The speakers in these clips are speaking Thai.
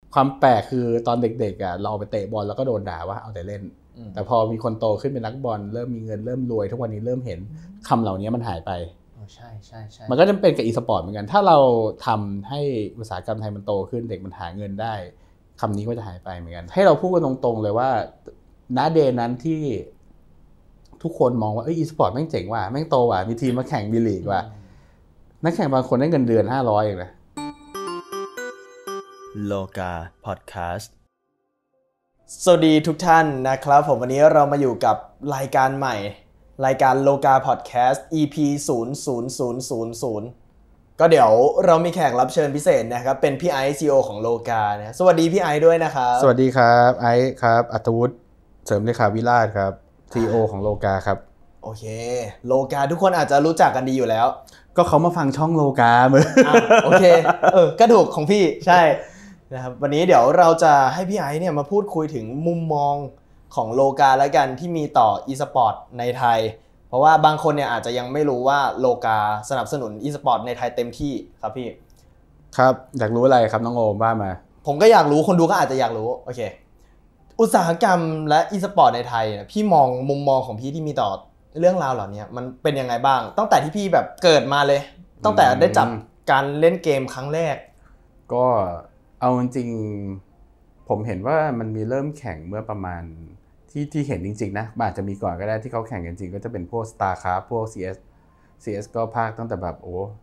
ความแปลกคือตอนเด็กๆอ่ะเราไปเตะบอลแล้วก็โดนด่าว่าเอาแต่เล่นแต่พอมีคนโตขึ้นเป็นนักบอลเริ่มมีเงินเริ่มรวยทุกวันนี้เริ่มเห็นคำเหล่านี้มันหายไปใช่ใช่ใช่มันก็จะเป็นกับอีสปอร์ตเหมือนกันถ้าเราทำให้อุตสาหกรรมไทยมันโตขึ้นเด็กมันหาเงินได้คำนี้ก็จะหายไปเหมือนกันให้เราพูดกันตรงๆเลยว่าณเดย์นั้นที่ทุกคนมองว่าอีสปอร์ตแม่งเจ๋งว่ะแม่งโตว่ะมีทีมมาแข่งบีลีกว่ะนักแข่งบางคนได้เงินเดือน500เองนะโลกาพอดแคสต์สวัสดีทุกท่านนะครับผมวันนี้เรามาอยู่กับรายการใหม่รายการโลกาพอดแคสต์ EP 00000ก็เดี๋ยวเรามีแขกรับเชิญพิเศษนะครับเป็นพี่ไอซ์ CEO ของโลกานะสวัสดีพี่ไอซ์ด้วยนะครับสวัสดีครับไอซ์ครับอัธวุฒิเสริมเลขาวิราชครับ CEO ของโลกาครับโอเคโลกาทุกคนอาจจะรู้จักกันดีอยู่แล้วก็เขามาฟังช่องโลกาเหมือนโอเคก็ถูกของพี่ใช่นะครับวันนี้เดี๋ยวเราจะให้พี่ไอซ์เนี่ยมาพูดคุยถึงมุมมองของโลกาแล้วกันที่มีต่อ e-sport ในไทยเพราะว่าบางคนเนี่ยอาจจะยังไม่รู้ว่าโลกาสนับสนุน e-sport ในไทยเต็มที่ครับพี่ครับอยากรู้อะไรครับน้องโอมว่ามาผมก็อยากรู้คนดูก็อาจจะอยากรู้โอเคอุตสาหกรรมและ e-sport ในไทยพี่มองมุมมองของพี่ที่มีต่อเรื่องราวเหล่านี้มันเป็นยังไงบ้างตั้งแต่ที่พี่แบบเกิดมาเลยตั้งแต่ได้จับการเล่นเกมครั้งแรกก็เอาจริงๆผมเห็นว่ามันมีเริ่มแข่งเมื่อประมาณที่เห็นจริงๆนะอาจจะมีก่อนก็ได้ที่เขาแข่งกันจริงก็จะเป็นพวก StarCraft พวก CS ก็ภาคตั้งแต่แบบ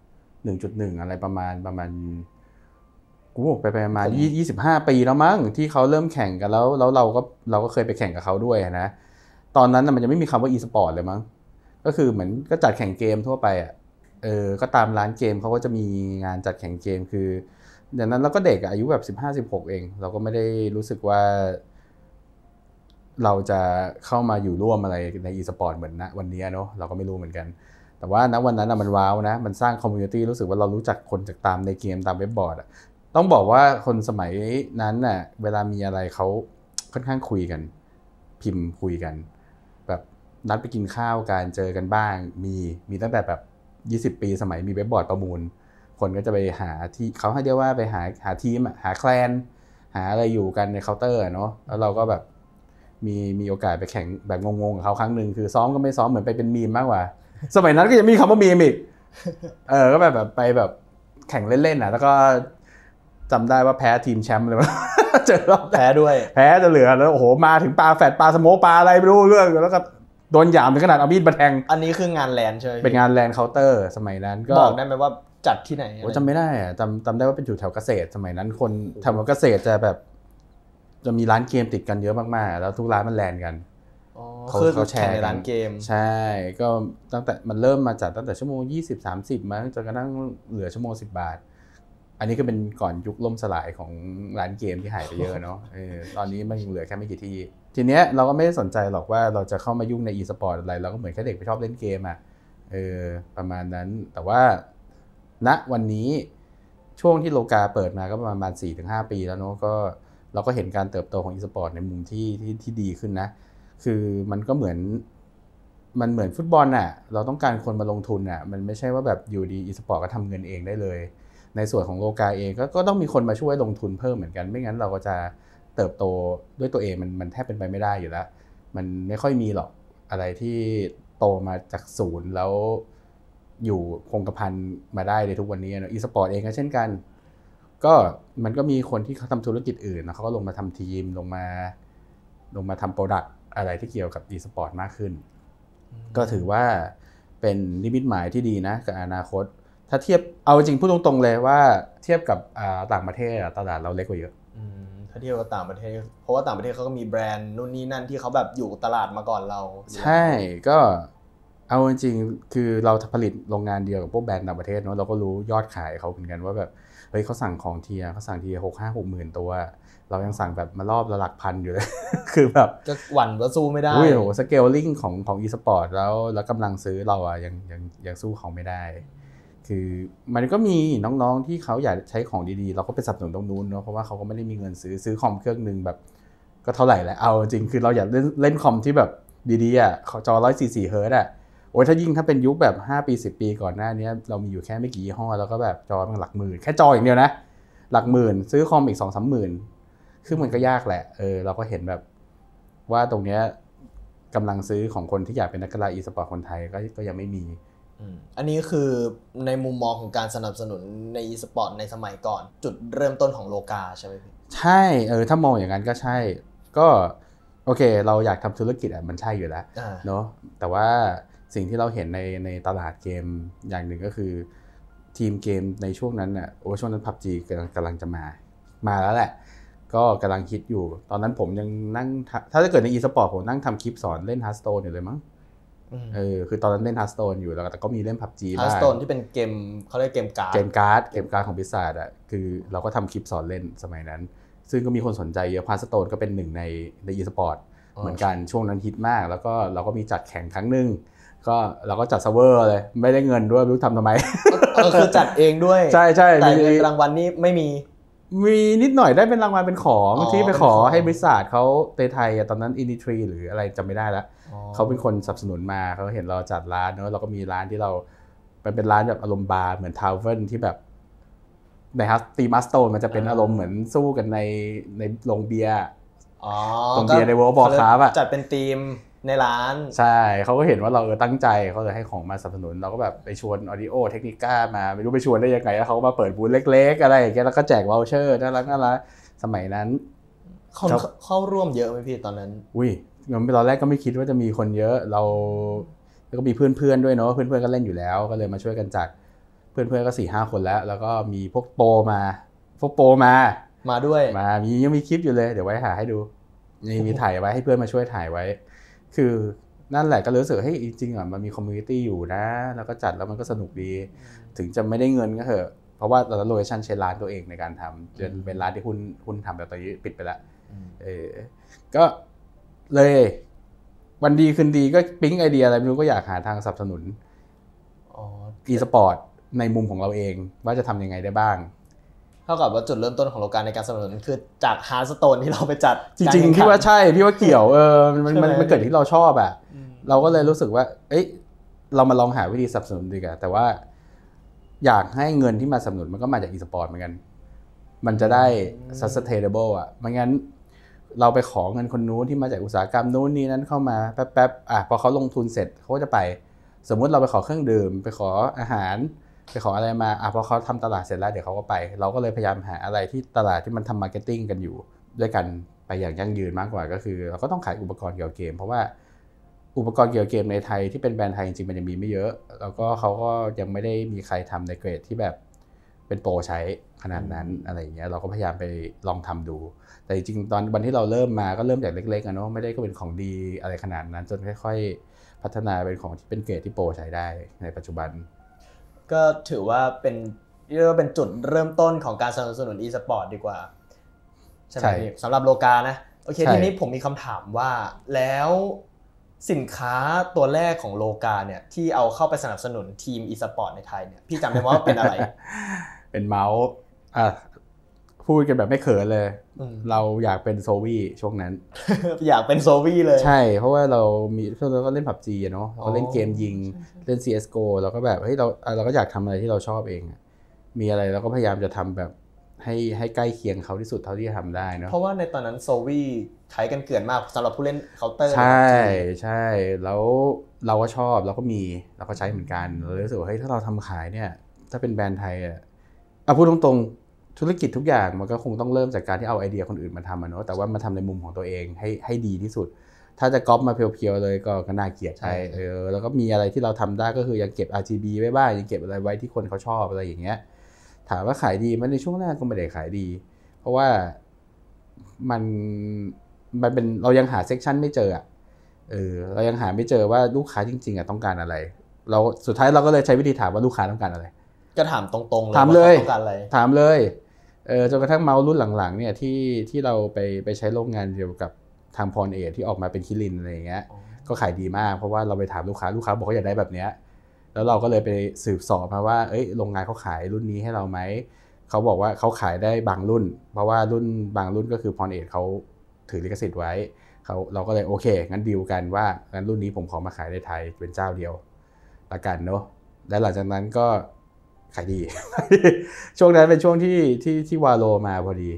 1.1 อะไรประมาณกูบอกไปประมาณ25 ปีแล้วมั้งที่เขาเริ่มแข่งกันแล้วเราก็เคยไปแข่งกับเขาด้วยนะตอนนั้นมันยังไม่มีคำว่า e-sport เลยมั้งก็คือเหมือนก็จัดแข่งเกมทั่วไปอ่ะก็ตามร้านเกมเขาก็จะมีงานจัดแข่งเกมคืออย่างนั้นเราก็เด็กอายุแบบ15-16เองเราก็ไม่ได้รู้สึกว่าเราจะเข้ามาอยู่ร่วมอะไรใน e-sport เหมือนณวันนี้เนาะเราก็ไม่รู้เหมือนกันแต่ว่าณวันนั้นมันว้าวนะมันสร้างคอมมูนิตี้รู้สึกว่าเรารู้จักคนจากตามในเกมตามเว็บบอร์ดต้องบอกว่าคนสมัยนั้นน่ะเวลามีอะไรเขาค่อนข้างคุยกันพิมพ์คุยกันแบบนัดไปกินข้าวกันเจอกันบ้างมีตั้งแต่แบบ20 ปีสมัยมีเว็บบอร์ดประมูลคนก็จะไปหาที่เขาให้เรียกว่าไปหาทีมหาแคลนหาอะไรอยู่กันในเคาน์เตอร์เนาะแล้วเราก็แบบมีโอกาสไปแข่งแบบงงๆกับเขาครั้งนึงคือซ้อมก็ไม่ซ้อมเหมือนไปเป็นมีมมากกว่าสมัยนั้นก็ยังมีคำว่ามีมอีกก็แบบไปแบบแข่งเล่นๆแล้วก็จำได้ว่าแพ้ทีมแชมป์เลยเจอรอบแพ้ด้วยแพ้จะเหลือแล้วโอ้โหมาถึงปลาแฟดปลาสโมกปลาอะไรไม่รู้เรื่องแล้วก็โดนหยามถึงขนาดเอามีดมาแทงอันนี้คืองานแลนด์ใช่ไหมเป็นงานแลนด์เคาน์เตอร์สมัยนั้นก็บอกได้ไหมว่าจัดที่ไหนโอ้จำไม่ได้จำได้ว่าเป็นอยู่แถวเกษตรสมัยนั้นคนแถวเกษตรจะแบบจะมีร้านเกมติดกันเยอะมากๆแล้วทุกร้านมันแลนด์กันเขาแชร์ในร้านเกมใช่ก็ตั้งแต่มันเริ่มมาจากตั้งแต่ชั่วโมง20-30มั้งจนกระทั่งเหลือชั่วโมง10 บาทอันนี้ก็เป็นก่อนยุคล่มสลายของร้านเกมที่หายไปเยอะเนาะตอนนี้มันยังเหลือแค่ไม่กี่ที่ทีเนี้ยเราก็ไม่ได้สนใจหรอกว่าเราจะเข้ามายุ่งใน e-sport อะไรเราก็เหมือนแค่เด็กไปชอบเล่นเกมประมาณนั้นแต่ว่าณวันนี้ช่วงที่โลกาเปิดมาก็ประมาณ 4-5 ปีแล้วเนาะก็เราก็เห็นการเติบโตของ e-sport ในมุมที่ดีขึ้นนะคือมันก็เหมือนฟุตบอลน่ะเราต้องการคนมาลงทุนน่ะมันไม่ใช่ว่าแบบอยู่ดี e-sport ก็ทำเงินเองได้เลยในส่วนของโลกาเองก็ต้องมีคนมาช่วยลงทุนเพิ่มเหมือนกันไม่งั้นเราก็จะเติบโตด้วยตัวเองมันแทบเป็นไปไม่ได้อยู่แล้วมันไม่ค่อยมีหรอกอะไรที่โตมาจากศูนย์แล้วอยู่คงกระพันมาได้ในทุกวันนี้นะ e-sport เองก็เช่นกันก็มันก็มีคนที่เขาทำธุรกิจอื่นนะเขาก็ลงมาทำทีมลงมาทำโปรดักต์อะไรที่เกี่ยวกับ e-sport มากขึ้นก็ถือว่าเป็นนิมิตหมายที่ดีนะกับอนาคตถ้าเทียบเอาจริงพูดตรงๆเลยว่าเทียบกับต่างประเทศตลาดเราเล็กกว่าเยอะถ้าเทียบกับต่างประเทศเพราะว่าต่างประเทศเขาก็มีแบรนด์นู่นนี่นั่นที่เขาแบบอยู่ตลาดมาก่อนเราใช่ก็เอาจริงคือเราผลิตโรงงานเดียวกับพวกแบรนด์ต่างประเทศเนาะเราก็รู้ยอดขายเขาเหมือนกันว่าแบบเฮ้ยเขาสั่งของทีเขาสั่งที60,000 60,000 ตัวเรายังสั่งแบบมารอบละหลักพันอยู่เลย คือแบบจะหวั่นว่าสู้ไม่ได้โอ้โหสเกลลิ่งของ e-sport แล้วกำลังซื้อเรายังสู้เขาไม่ได้คือมันก็มีน้องๆที่เขาอยากใช้ของดีๆเราก็ไปสนับสนุนตรงนู้นเนาะเพราะว่าเขาก็ไม่ได้มีเงินซื้อคอมเครื่องนึงแบบก็เท่าไหร่แหละเอาจริงคือเราอยากเล่นคอมที่แบบดีๆจอ144 เฮิร์ตซ์โอ้ยถ้าเป็นยุคแบบ5 ปี 10 ปีก่อนหน้านี้เรามีอยู่แค่ไม่กี่ยี่ห้อแล้วก็แบบจอมันหลักหมื่นแค่จออย่างเดียวนะหลักหมื่นซื้อคอมอีก 2-3 หมื่นคือมันก็ยากแหละเราก็เห็นแบบว่าตรงเนี้ยกำลังซื้อของคนที่อยากเป็นนักกีฬาอีสปอร์ตคนไทยก็ยังไม่มีอันนี้คือในมุมมองของการสนับสนุนในอีสปอร์ตในสมัยก่อนจุดเริ่มต้นของโลกาใช่ไหมพี่ใช่ถ้ามองอย่างนั้นก็ใช่ก็โอเคเราอยากทำธุรกิจมันใช่อยู่แล้วเนาะแต่ว่าสิ่งที่เราเห็นในตลาดเกมอย่างหนึ่งก็คือทีมเกมในช่วงนั้นน่ะช่วงนั้น PUBG กำลังจะมาแล้วแหละก็กำลังคิดอยู่ตอนนั้นผมยังนั่งถ้าจะเกิดใน e-sport ผมนั่งทำคลิปสอนเล่น Hearthstone อยู่เลยมั้งคือตอนนั้นเล่น Hearthstone อยู่แล้วแต่ก็มีเล่น PUBG บ้าง Hearthstone ที่เป็นเกมเขาเรียกเกมการ์ดของ Blizzard อ่ะคือเราก็ทำคลิปสอนเล่นสมัยนั้นซึ่งก็มีคนสนใจเยอะ Hearthstone ก็เป็นหนึ่งใน e-sport เหมือนกันช่วงนั้นฮิตมากแล้วก็เราก็มีจัดแข่งครั้งนึงก็เราก็จัดเซิร์ฟเวอร์เลยไม่ได้เงินด้วยไม่รู้ทำทำไมคือจัดเองด้วยใช่แต่เงินรางวัลนี่ไม่มีนิดหน่อยได้เป็นรางวัลเป็นของที่ไปขอให้บริษัทเขาในไทยตอนนั้น Industry หรืออะไรจำไม่ได้แล้วเขาเป็นคนสนับสนุนมาเขาเห็นเราจัดร้านเนอะเราก็มีร้านที่เราเป็นร้านแบบอารมณ์บาร์เหมือนทาวเวอร์ที่แบบในฮัสตีมัสโตนมันจะเป็นอารมณ์เหมือนสู้กันในโรงเบียร์โรงเบียร์ใน World of Warcraft อ่ะจัดเป็นธีมในร้านใช่เขาก็เห็นว่าเราตั้งใจเขาเลยให้ของมาสนับสนุนเราก็แบบไปชวน Audio Technica มาไม่รู้ไปชวนได้ยังไงแล้วเขาก็มาเปิดบูธเล็กๆอะไรอย่างเงี้ยแล้วก็แจกวอลเชอร์น่ารักสมัยนั้นเข้าร่วมเยอะไหมพี่ตอนนั้นอุ้ยตอนแรกก็ไม่คิดว่าจะมีคนเยอะเราแล้วก็มีเพื่อนๆด้วยเนาะเพื่อนๆก็เล่นอยู่แล้วก็เลยมาช่วยกันจัดเพื่อนๆก็ 4-5 คนแล้วก็มีพวกโปรมาด้วยยังมีคลิปอยู่เลยเดี๋ยวไว้หาให้ดูนี่มีถ่ายไว้ให้เพื่อนมาช่วยถ่ายไว้คือนั่นแหละก็รู้สึกให้จริงๆมันมีคอมมูนิตี้อยู่นะแล้วก็จัดแล้วมันก็สนุกดีถึงจะไม่ได้เงินก็เถอะเพราะว่าตอนนั้นโลเคชั่นใช้ร้านตัวเองในการทำจนเป็นร้านที่หุ้นทำแต่ตอนนี้ปิดไปแล้วก็เลยวันดีคืนดีก็ปิ๊งไอเดียอะไรไม่รู้ก็อยากหาทางสนับสนุนอีสปอร์ตในมุมของเราเองว่าจะทำยังไงได้บ้างเท่ากับว่าจุดเริ่มต้นของโลกาในการสนับสนุนคือจากฮาร์สโตนที่เราไปจัดจริงๆพี่ว่าใช่พี่ว่าเกี่ยวมันเกิดที่เราชอบอ่ะเราก็เลยรู้สึกว่าเรามาลองหาวิธีสนับสนุนดีกว่าแต่ว่าอยากให้เงินที่มาสนับสนุนมันก็มาจากอีสปอร์ตเหมือนกันมันจะได้ sustainable อ่ะไม่งั้นเราไปขอเงินคนนู้นที่มาจากอุตสาหกรรมนู้นนี้นั้นเข้ามาแป๊บพอเขาลงทุนเสร็จเขาก็จะไปสมมุติเราไปขอเครื่องดื่มไปขออาหารไปขออะไรมาพอเขาทำตลาดเสร็จแล้วเดี๋ยวเขาก็ไปเราก็เลยพยายามหาอะไรที่ตลาดที่มันทำมาร์เก็ตติ้งกันอยู่ด้วยกันไปอย่างยั่งยืนมากกว่าก็คือเราก็ต้องขายอุปกรณ์เกี่ยวกับเกมเพราะว่าอุปกรณ์เกี่ยวกับเกมในไทยที่เป็นแบรนด์ไทยจริงๆมันยังมีไม่เยอะแล้วก็เขาก็ยังไม่ได้มีใครทำในเกรดที่แบบเป็นโปรใช้ขนาดนั้นอะไรอย่างเงี้ยเราก็พยายามไปลองทำดูแต่จริงๆตอนวันที่เราเริ่มมาก็เริ่มจากเล็กๆเนาะไม่ได้ก็เป็นของดีอะไรขนาดนั้นจนค่อยๆพัฒนาเป็นของที่เป็นเกรดที่โปรใช้ได้ในปัจจุบันก็ถือว่าเป็นเรียกว่าเป็นจุดเริ่มต้นของการสนับสนุน e-sport ดีกว่าใช่ไหมสำหรับโลกานะโอเคทีนี้ผมมีคำถามว่าแล้วสินค้าตัวแรกของโลกาเนี่ยที่เอาเข้าไปสนับสนุนทีม e-sport ในไทยเนี่ยพี่จำได้ว่าเป็นอะไรเป็นเมาส์พูดกันแบบไม่เขินเลยเราอยากเป็นโซวี่ช่วงนั้นอยากเป็นโซวี่เลยใช่เพราะว่าเราก็เล่น PUBG เนาะเราเล่นเกมยิงเล่น CSGO เราก็แบบเฮ้ยเราก็อยากทำอะไรที่เราชอบเองมีอะไรเราก็พยายามจะทำแบบให้ใกล้เคียงเขาที่สุดเท่าที่จะทำได้เนาะเพราะว่าในตอนนั้นโซวี่ใช้กันเกลื่อนมากสำหรับผู้เล่นเคาน์เตอร์ใช่แล้วเราก็ชอบเราก็ใช้เหมือนกันเรารู้สึกว่าเฮ้ยถ้าเราทำขายเนี่ยถ้าเป็นแบรนด์ไทยพูดตรงๆธุรกิจทุกอย่างมันก็คงต้องเริ่มจากการที่เอาไอเดียคนอื่นมาทำเนาะแต่ว่ามาทำในมุมของตัวเองให้ดีที่สุดถ้าจะก๊อปมาเพียวๆเลยก็น่าเกลียดไปแล้วก็มีอะไรที่เราทำได้ก็คือยังเก็บ RGB ไว้บ้างยังเก็บอะไรไว้ที่คนเขาชอบอะไรอย่างเงี้ยถามว่าขายดีมันในช่วงแรกก็ไม่ได้ขายดีเพราะว่ามันเป็นเรายังหาเซกชันไม่เจอเรายังหาไม่เจอว่าลูกค้าจริงๆต้องการอะไรเราสุดท้ายเราก็เลยใช้วิธีถามว่าลูกค้าต้องการอะไรก็ถามตรงๆเลยถามเลยต้องการอะไรถามเลยจนกระทั่งเมาส์รุ่นหลังๆเนี่ยที่เราไปใช้โรงงานเดียวกับทางพรเอทที่ออกมาเป็นคิรินอะไรอย่างเงี้ยก็ขายดีมากเพราะว่าเราไปถามลูกค้าบอกเขาอยากได้แบบเนี้ยแล้วเราก็เลยไปสืบสอบมาว่าโรงงานเขาขายรุ่นนี้ให้เราไหมเขาบอกว่าเขาขายได้บางรุ่นเพราะว่าบางรุ่นก็คือพรเอทเขาถือลิขสิทธิ์ไว้เราก็เลยโอเคงั้นดีลกันว่างั้นรุ่นนี้ผมขอมาขายในไทยเป็นเจ้าเดียวละกันเนาะและหลังจากนั้นก็ขายดี ช่วงนั้นเป็นช่วงที่วาโลมาพอดี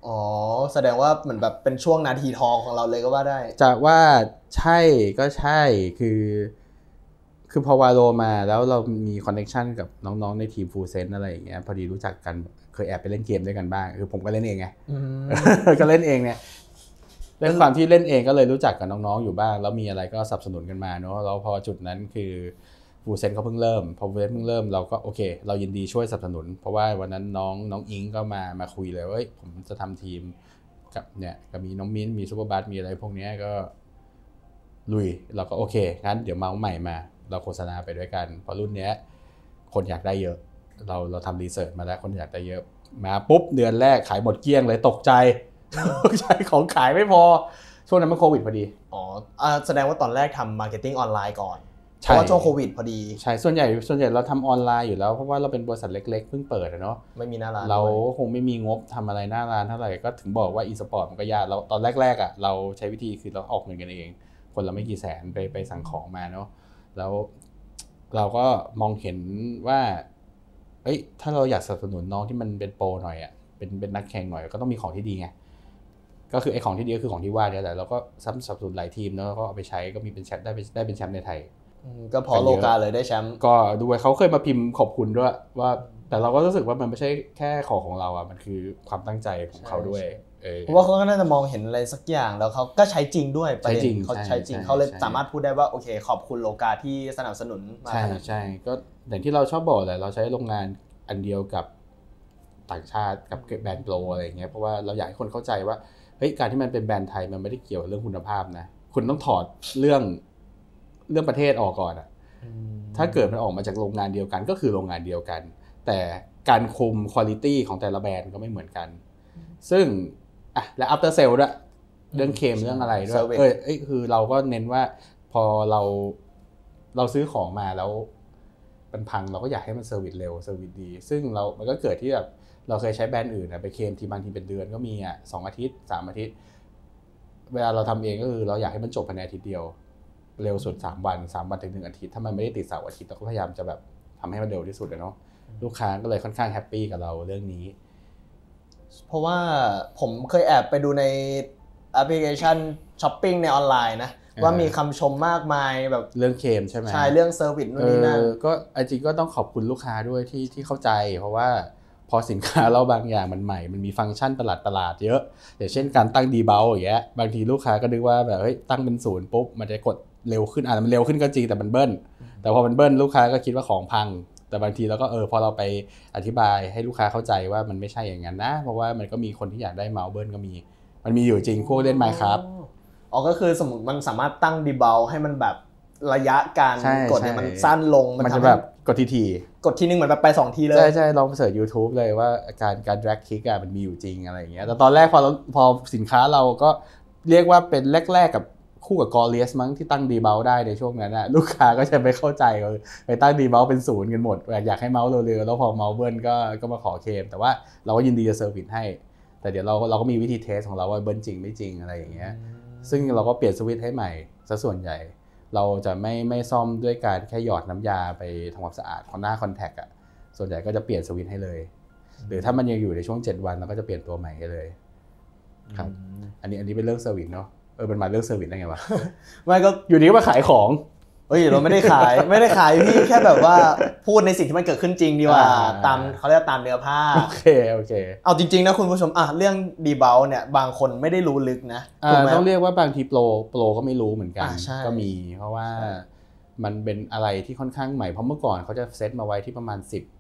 อ๋อแสดงว่าเหมือนแบบเป็นช่วงนาทีทองของเราเลยก็ว่าได้จะว่าใช่ก็ใช่คือพอวาโลมาแล้วเรามีคอนเนคชันกับน้องๆในทีมฟูลเซนอะไรอย่างเงี้ยพอดีรู้จักกันเคยแอบไปเล่นเกมด้วยกันบ้างคือผมก็เล่นเองไงก็เล่นเองเนี่ยเรื่องความที่เล่นเองก็เลยรู้จักกับน้องๆอยู่บ้างแล้วมีอะไรก็สนับสนุนกันมาเนาะแล้วพอจุดนั้นคือฟูลเซนเขาเพิ่งเริ่มพอฟูลเซนเพิ่งเริ่มเราก็โอเคเรายินดีช่วยสนับสนุนเพราะว่าวันนั้นน้องอิงก็มาคุยเลยว่าผมจะทำทีมกับเนี่ยก็มีน้องมิ้นมีซูเปอร์บัสมีอะไรพวกนี้ก็ลุยเราก็โอเคงั้นเดี๋ยวเมาส์ใหม่มาเราโฆษณาไปด้วยกันเพราะรุ่นเนี้ยคนอยากได้เยอะเราทำรีเสิร์ชมาแล้วคนอยากได้เยอะมาปุ๊บเดือนแรกขายหมดเกลี้ยงเลยตกใจใช้ของขายไม่พอช่วงนั้นมันโควิดพอดีอ๋อแสดงว่าตอนแรกทำมาร์เก็ตติ้งออนไลน์ก่อนเพราะว่าช่วงโควิดพอดีใช่ส่วนใหญ่เราทำออนไลน์อยู่แล้วเพราะว่าเราเป็นบริษัทเล็กๆเพิ่งเปิดเนาะไม่มีหน้าร้านเราคงไม่มีงบทำอะไรหน้าร้านเท่าไหร่ก็ถึงบอกว่าอีสปอร์ตมันก็ยากเราตอนแรกๆอ่ะเราใช้วิธีคือเราออกเงินกันเองคนละไม่กี่แสนไปสั่งของมาเนาะแล้วเราก็มองเห็นว่าเอ้ยถ้าเราอยากสนับสนุนน้องที่มันเป็นโปรหน่อยอ่ะเป็นนักแข่งหน่อยก็ต้องมีของที่ดีไงก็คือไอ้ของที่ดีก็คือของที่ว่าเนี่ยแหละเราก็สนับสนุนหลายทีมแล้วก็เอาไปใช้ก็มีเป็นแชมป์ได้เป็นแชมป์ในไทยก็พอโลกาเลยได้แชมป์ก็ด้วยเขาเคยมาพิมพ์ขอบคุณด้วยว่าแต่เราก็รู้สึกว่ามันไม่ใช่แค่ของเราอ่ะมันคือความตั้งใจของเขาด้วยเพราะว่าเขาก็น่าจะมองเห็นอะไรสักอย่างแล้วเขาก็ใช้จริงด้วยประเด็นเขาใช้จริงเขาเลยสามารถพูดได้ว่าโอเคขอบคุณโลกาที่สนับสนุนมาใช่ก็อย่างที่เราชอบบอกแหละเราใช้โรงงานอันเดียวกับต่างชาติกับแบรนด์โปรอะไรอย่างเงี้ยเพราะว่าเราอยากให้คนเข้าใจว่าเฮ้ยการที่มันเป็นแบรนด์ไทยมันไม่ได้เกี่ยวกับเรื่องคุณภาพนะคุณต้องถอดเรื่องประเทศออกก่อนอ่ะถ้าเกิดมันออกมาจากโรงงานเดียวกันก็คือโรงงานเดียวกันแต่การคุมคุณภาพของแต่ละแบรนด์ก็ไม่เหมือนกันซึ่งอ่ะและ after sale ด้วยเรื่องเคมเรื่องอะไรด้วยคือเราก็เน้นว่าพอเราซื้อของมาแล้วมันพังเราก็อยากให้มันเซอร์วิสเร็วเซอร์วิสดีซึ่งมันก็เกิดที่แบบเราเคยใช้แบรนด์อื่นไปเคมทีบางทีเป็นเดือนก็มีอ่ะ2 อาทิตย์3 อาทิตย์เวลาเราทำเองก็คือเราอยากให้มันจบภายในอาทิตย์เดียวเร็วสุด3 วันถึง1 อาทิตย์ถ้ามันไม่ได้ติดเสาร์อาทิตย์เราก็พยายามจะแบบทำให้มันเร็วที่สุดเนาะลูกค้าก็เลยค่อนข้างแฮปปี้กับเราเรื่องนี้เพราะว่าผมเคยแอบไปดูในแอปพลิเคชันช้อปปิ้งในออนไลน์นะว่ามีคำชมมากมายแบบเรื่องเคมใช่ไหมใช่เรื่องเซอร์วิสนู่นนี่นั่นก็จริงก็ต้องขอบคุณลูกค้าด้วยที่เข้าใจเพราะว่าพอสินค้าเราบางอย่างมันใหม่มันมีฟังก์ชันประหลาดเยอะอย่างเช่นการตั้งดีเบลอย่างเงี้ยบางทีลูกค้าก็นึกว่าแบบเฮ้ยตั้งเป็น0ปุ๊บมันจะกดเร็วขึ้นมันเร็วขึ้นก็จริงแต่มันเบิ้ลแต่พอมันเบิ้ลลูกค้าก็คิดว่าของพังแต่บางทีเราก็พอเราไปอธิบายให้ลูกค้าเข้าใจว่ามันไม่ใช่อย่างนั้นนะเพราะว่ามันก็มีคนที่อยากได้เมาส์เบิ้ลก็มีมันมีอยู่จริงพวกเล่น Minecraft ก็คือสมมติมันสามารถตั้งดีเบลให้มันแบบระยะการกดเนี่ยมันสั้นลงมันจะแบบกดกดทีนึงเหมือนแบบไป2 ทีเลยใช่ลองเสิร์ช YouTube เลยว่าการ drag click มันมีอยู่จริงอะไรอย่างเงี้ยแต่ตอนแรกพอสินค้าเราก็เรียกว่าเป็นแรกๆกับคู่กับ Glorious มั้งที่ตั้งดีเบลได้ในช่วงนั้นน่ะลูกค้าก็จะไม่เข้าใจไปตั้งดีเบลเป็น0กันหมดอยากให้เมาส์เร็วๆแล้วพอเมาส์เบิ้ลก็มาขอเคลมแต่ว่าเราก็ยินดีจะเซอร์วิสให้แต่เดี๋ยวเราก็มีวิธีเทสของเราว่าเบิ้ลจริงไม่จริงอะไรอย่างเงี้ยซึ่งเราก็เปลี่ยนสวิตช์ให้ใหม่ซะส่วนใหญ่เราจะไม่ซ่อมด้วยการแค่หยอดน้ำยาไปทำความสะอาดหน้าคอนแทคอ่ะส่วนใหญ่ก็จะเปลี่ยนสวิตช์ให้เลยหรือถ้ามันยังอยู่ในช่วง7 วันเราก็จะเปลี่ยนตัวใหม่ให้เลยครับอันนี้เป็นเรื่องเซอร์วิสเนาะมันมาเรื่องเซอร์วิสได้ไงวะไม่ก็อยู่ดีก็มาขายของเราไม่ได้ขายพี่แค่แบบว่าพูดในสิ่งที่มันเกิดขึ้นจริงดีกว่าตามเขาเรียกตามเนื้อผ้าโอเคเอาจริงๆนะคุณผู้ชมเรื่องดีเบลเนี่ยบางคนไม่ได้รู้ลึกนะต้องเรียกว่าบางทีโปรก็ไม่รู้เหมือนกันก็มีเพราะว่ามันเป็นอะไรที่ค่อนข้างใหม่เพราะเมื่อก่อนเขาจะเซตมาไว้ที่ประมาณ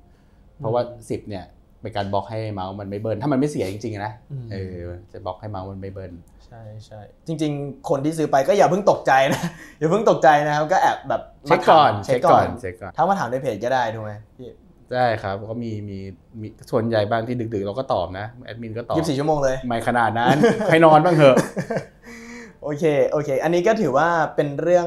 10เพราะว่า10เนี่ยเป็นการบล็อกให้เมาส์มันไม่เบิร์นถ้ามันไม่เสียจริงๆนะจะบล็อกให้เมาส์มันไม่เบิร์นใช่จริงๆคนที่ซื้อไปก็อย่าเพิ่งตกใจนะอย่าเพิ่งตกใจนะครับก็แอบแบบเช็คก่อนถ้ามาถามในเพจก็ได้ถูกไหมพี่ได้ครับก็มีส่วนใหญ่บางที่ดึกๆเราก็ตอบนะแอดมินก็ตอบ 24 ชั่วโมงเลยไม่ขนาดนั้นให้นอนบ้างเถอะโอเคอันนี้ก็ถือว่าเป็นเรื่อง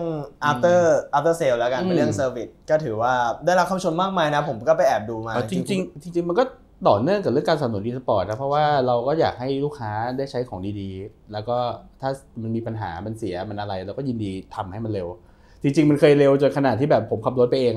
after sale แล้วกันเป็นเรื่อง service ก็ถือว่าได้รับคำชมมากมายนะผมก็ไปแอบดูมาจริงมันก็ต่อเนื่องกับเรื่องการสนับสนุน e-sport นะเพราะว่าเราก็อยากให้ลูกค้าได้ใช้ของดีๆแล้วก็ถ้ามันมีปัญหามันเสียมันอะไรเราก็ยินดีทำให้มันเร็วจริงๆมันเคยเร็วจนขนาดที่แบบผมขับรถไปเอง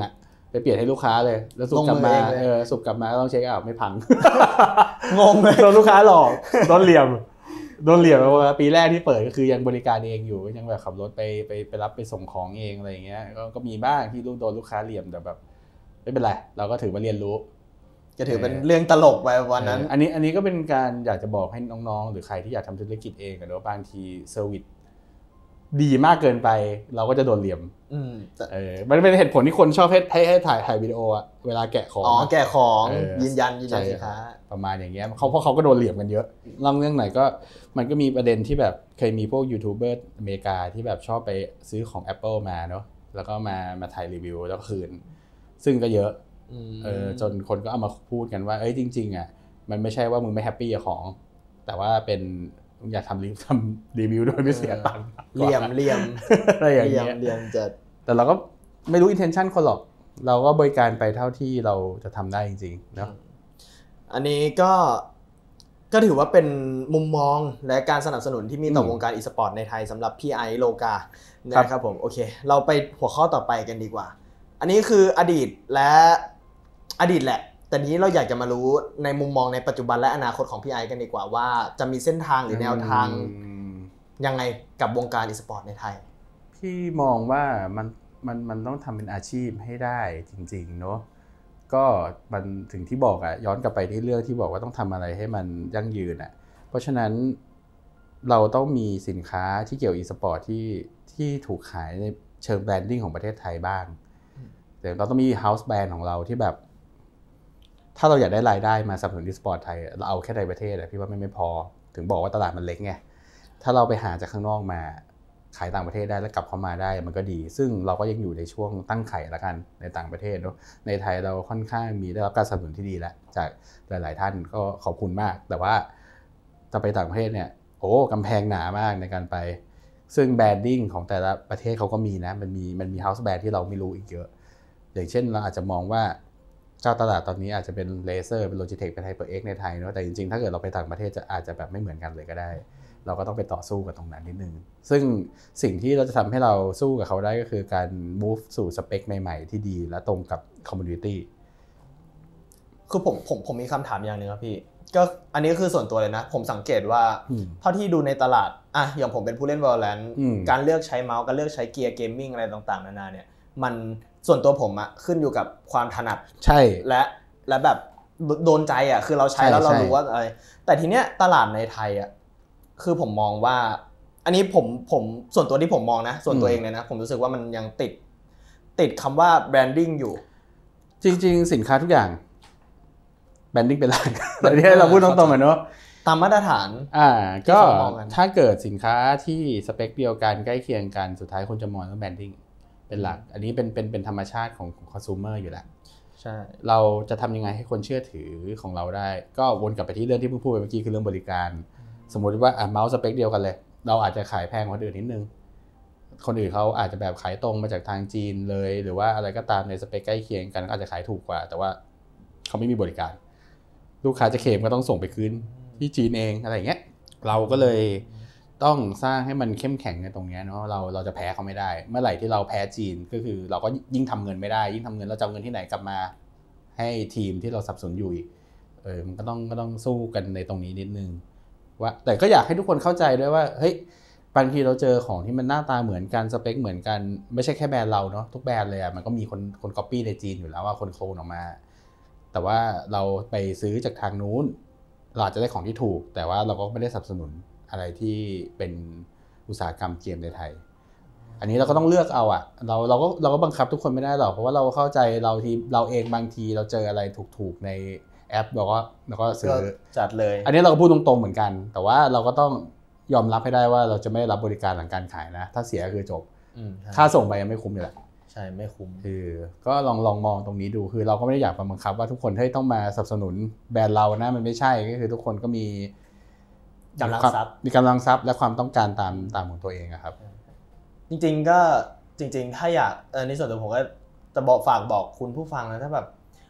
ไปเปลี่ยนให้ลูกค้าเลยแล้วสุกกลับมาสุกกลับมาต้องเช็คเอาไม่พังงงเลยโดนลูกค้าหลอกโดนเหลี่ยมว่าปีแรกที่เปิดก็คือยังบริการเองอยู่ยังแบบขับรถไปรับไปส่งของเองอะไรอย่างเงี้ยก็มีบ้างที่โดนลูกค้าเหลี่ยมแต่แบบไม่เป็นไรเราก็ถือว่าเรียนรู้จะถือเป็นเรื่องตลกไปวันนั้นอันนี้ก็เป็นการอยากจะบอกให้น้องๆหรือใครที่อยากทำธุรกิจเองกันว่าบางทีเซอร์วิสดีมากเกินไปเราก็จะโดนเหลี่ยมมันเป็นเหตุผลที่คนชอบให้ถ่ายวิดีโออะเวลาแกะของแกะของยืนยันสินค้าประมาณอย่างเงี้ยเพราะเขาก็โดนเหลี่ยมกันเยอะเรื่องไหนก็มันก็มีประเด็นที่แบบเคยมีพวกยูทูบเบอร์อเมริกาที่แบบชอบไปซื้อของ Apple มาเนาะแล้วก็มาถ่ายรีวิวแล้วคืนซึ่งก็เยอะจนคนก็เอามาพูดกันว่าจริงๆอ่ะมันไม่ใช่ว่ามึงไม่แฮปปี้กับของแต่ว่าเป็นอยากทำรีวิวโดยไม่เสียตังค์เหลี่ยมอะไรอย่างเงี้ยจะแต่เราก็ไม่รู้ intention คนหรอกเราก็บริการไปเท่าที่เราจะทำได้จริงๆเนาะอันนี้ก็ถือว่าเป็นมุมมองและการสนับสนุนที่มีต่อวงการอีสปอร์ตในไทยสำหรับพี่ไอซ์โลกานะครับผมโอเคเราไปหัวข้อต่อไปกันดีกว่าอันนี้คืออดีตแหละแต่นี้เราอยากจะมารู้ในมุมมองในปัจจุบันและอนาคตของพี่ไอซ์กันดีกว่าว่าจะมีเส้นทางหรือแนวทางยังไงกับวงการอีสปอร์ตในไทยพี่มองว่ามันต้องทำเป็นอาชีพให้ได้จริงๆเนาะก็มันถึงที่บอกอะย้อนกลับไปที่เรื่องที่บอกว่าต้องทำอะไรให้มันยั่งยืนอะเพราะฉะนั้นเราต้องมีสินค้าที่เกี่ยวอีสปอร์ตที่ถูกขายในเชิงแบรนดิ้งของประเทศไทยบ้างแต่เราต้องมีเฮ้าส์แบรนด์ของเราที่แบบถ้าเราอยากได้รายได้มาสนับสนุนอีสปอร์ตไทยเราเอาแค่ในประเทศพี่ว่าไม่พอถึงบอกว่าตลาดมันเล็กไงถ้าเราไปหาจากข้างนอกมาขายต่างประเทศได้แล้วกลับเข้ามาได้มันก็ดีซึ่งเราก็ยังอยู่ในช่วงตั้งไข่ละกันในต่างประเทศเนาะในไทยเราค่อนข้างมีได้รับการสนับสนุนที่ดีแล้วจากหลายๆท่านก็ขอบคุณมากแต่ว่าจะไปต่างประเทศเนี่ยกำแพงหนามากในการไปซึ่งแบรนดิ้งของแต่ละประเทศเขาก็มีนะมันมีเฮ้าส์แบรนด์ที่เราไม่รู้อีกเยอะอย่างเช่นเราอาจจะมองว่าเจ้าตลาดตอนนี้อาจจะเป็นเลเซอร์เป็น Logitech เป็น HyperX ในไทยเนาะแต่จริงๆถ้าเกิดเราไปต่างประเทศอาจจะแบบไม่เหมือนกันเลยก็ได้เราก็ต้องไปต่อสู้กับตรงนั้นนิดนึงซึ่งสิ่งที่เราจะทำให้เราสู้กับเขาได้ก็คือการ move สู่สเปคใหม่ๆที่ดีและตรงกับ community คือผมมีคำถามอย่างนึงครับพี่ก็อันนี้คือส่วนตัวเลยนะผมสังเกตว่าเท่าที่ดูในตลาดอย่างผมเป็นผู้เล่น Valorant การเลือกใช้เมาส์การเลือกใช้เกียร์เกมมิ่งอะไรต่างๆนานาเนี่ยมันส่วนตัวผมขึ้นอยู่กับความถนัดใช่และแบบโดนใจคือเราใช้แล้วเรารู้ว่าอะไรแต่ทีเนี้ยตลาดในไทยคือผมมองว่าอันนี้ผมส่วนตัวที่ผมมองนะส่วนตัวเองเลยนะผมรู้สึกว่ามันยังติดคำว่าแบรนดิ้งอยู่จริงๆสินค้าทุกอย่างแบรนดิ้งเป็นหลักแต่ที่เราพูดตรงๆเนาะตามมาตรฐานก็ถ้าเกิดสินค้าที่สเปคเดียวกันใกล้เคียงกันสุดท้ายคนจะมองว่าแบรนดิ้งเป็นหลักอันนี้เป็นธรรมชาติของคอน sumer อยู่แล้วใช่เราจะทำยังไงให้คนเชื่อถือของเราได้ก็วนกลับไปที่เรื่องที่เพิ่งพูดไปเมื่อกี้คือเรื่องบริการสมมติว่าเมาส์สเปคเดียวกันเลยเราอาจจะขายแพงกว่าคนอื่นนิดนึงคนอื่นเขาอาจจะแบบขายตรงมาจากทางจีนเลยหรือว่าอะไรก็ตามในสเปคใกล้เคียงกันก็อาจจะขายถูกกว่าแต่ว่าเขาไม่มีบริการลูกค้าจะเคลมก็ต้องส่งไปคืนที่จีนเองอะไรอย่างเงี้ยเราก็เลยต้องสร้างให้มันเข้มแข็งในตรงนี้เนาะเราจะแพ้เขาไม่ได้เมื่อไหร่ที่เราแพ้จีนก็คือเราก็ยิ่งทำเงินไม่ได้ยิ่งทำเงินเราจะเอาเงินที่ไหนกลับมาให้ทีมที่เราสนับสนุนอยู่อีกมันก็ต้องสู้กันในตรงนี้นิดนึงว่าแต่ก็อยากให้ทุกคนเข้าใจด้วยว่าเฮ้ยบางทีเราเจอของที่มันหน้าตาเหมือนกันสเปคเหมือนกันไม่ใช่แค่แบรนด์เราเนาะทุกแบรนด์เลยมันก็มีคนก๊อปปี้ในจีนอยู่แล้วว่าคนโคลนออกมาแต่ว่าเราไปซื้อจากทางนู้นเราอาจจะได้ของที่ถูกแต่ว่าเราก็ไม่ได้สนับสนุนอะไรที่เป็นอุตสาหกรรมเกมในไทยอันนี้เราก็ต้องเลือกเอาเราก็บังคับทุกคนไม่ได้หรอกเพราะว่าเราเข้าใจเราเองบางทีเราเจออะไรถูกๆในแอปเราก็ซื้อจัดเลยอันนี้เราก็พูดตรงๆเหมือนกันแต่ว่าเราก็ต้องยอมรับให้ได้ว่าเราจะไม่รับบริการหลังการขายนะถ้าเสียคือจบค่าส่งไปยังไม่คุ้มอยู่แหละใช่ไม่คุ้มก็ลองมองตรงนี้ดูคือเราก็ไม่ได้อยากบังคับว่าทุกคนต้องมาสนับสนุนแบรนด์เรานะมันไม่ใช่ก็คือทุกคนก็มีกำลังทรัพย์และความต้องการตามของตัวเองครับจริงๆถ้าอยากในส่วนตัวผมก็จะฝากบอกคุณผู้ฟังนะถ้าแบบ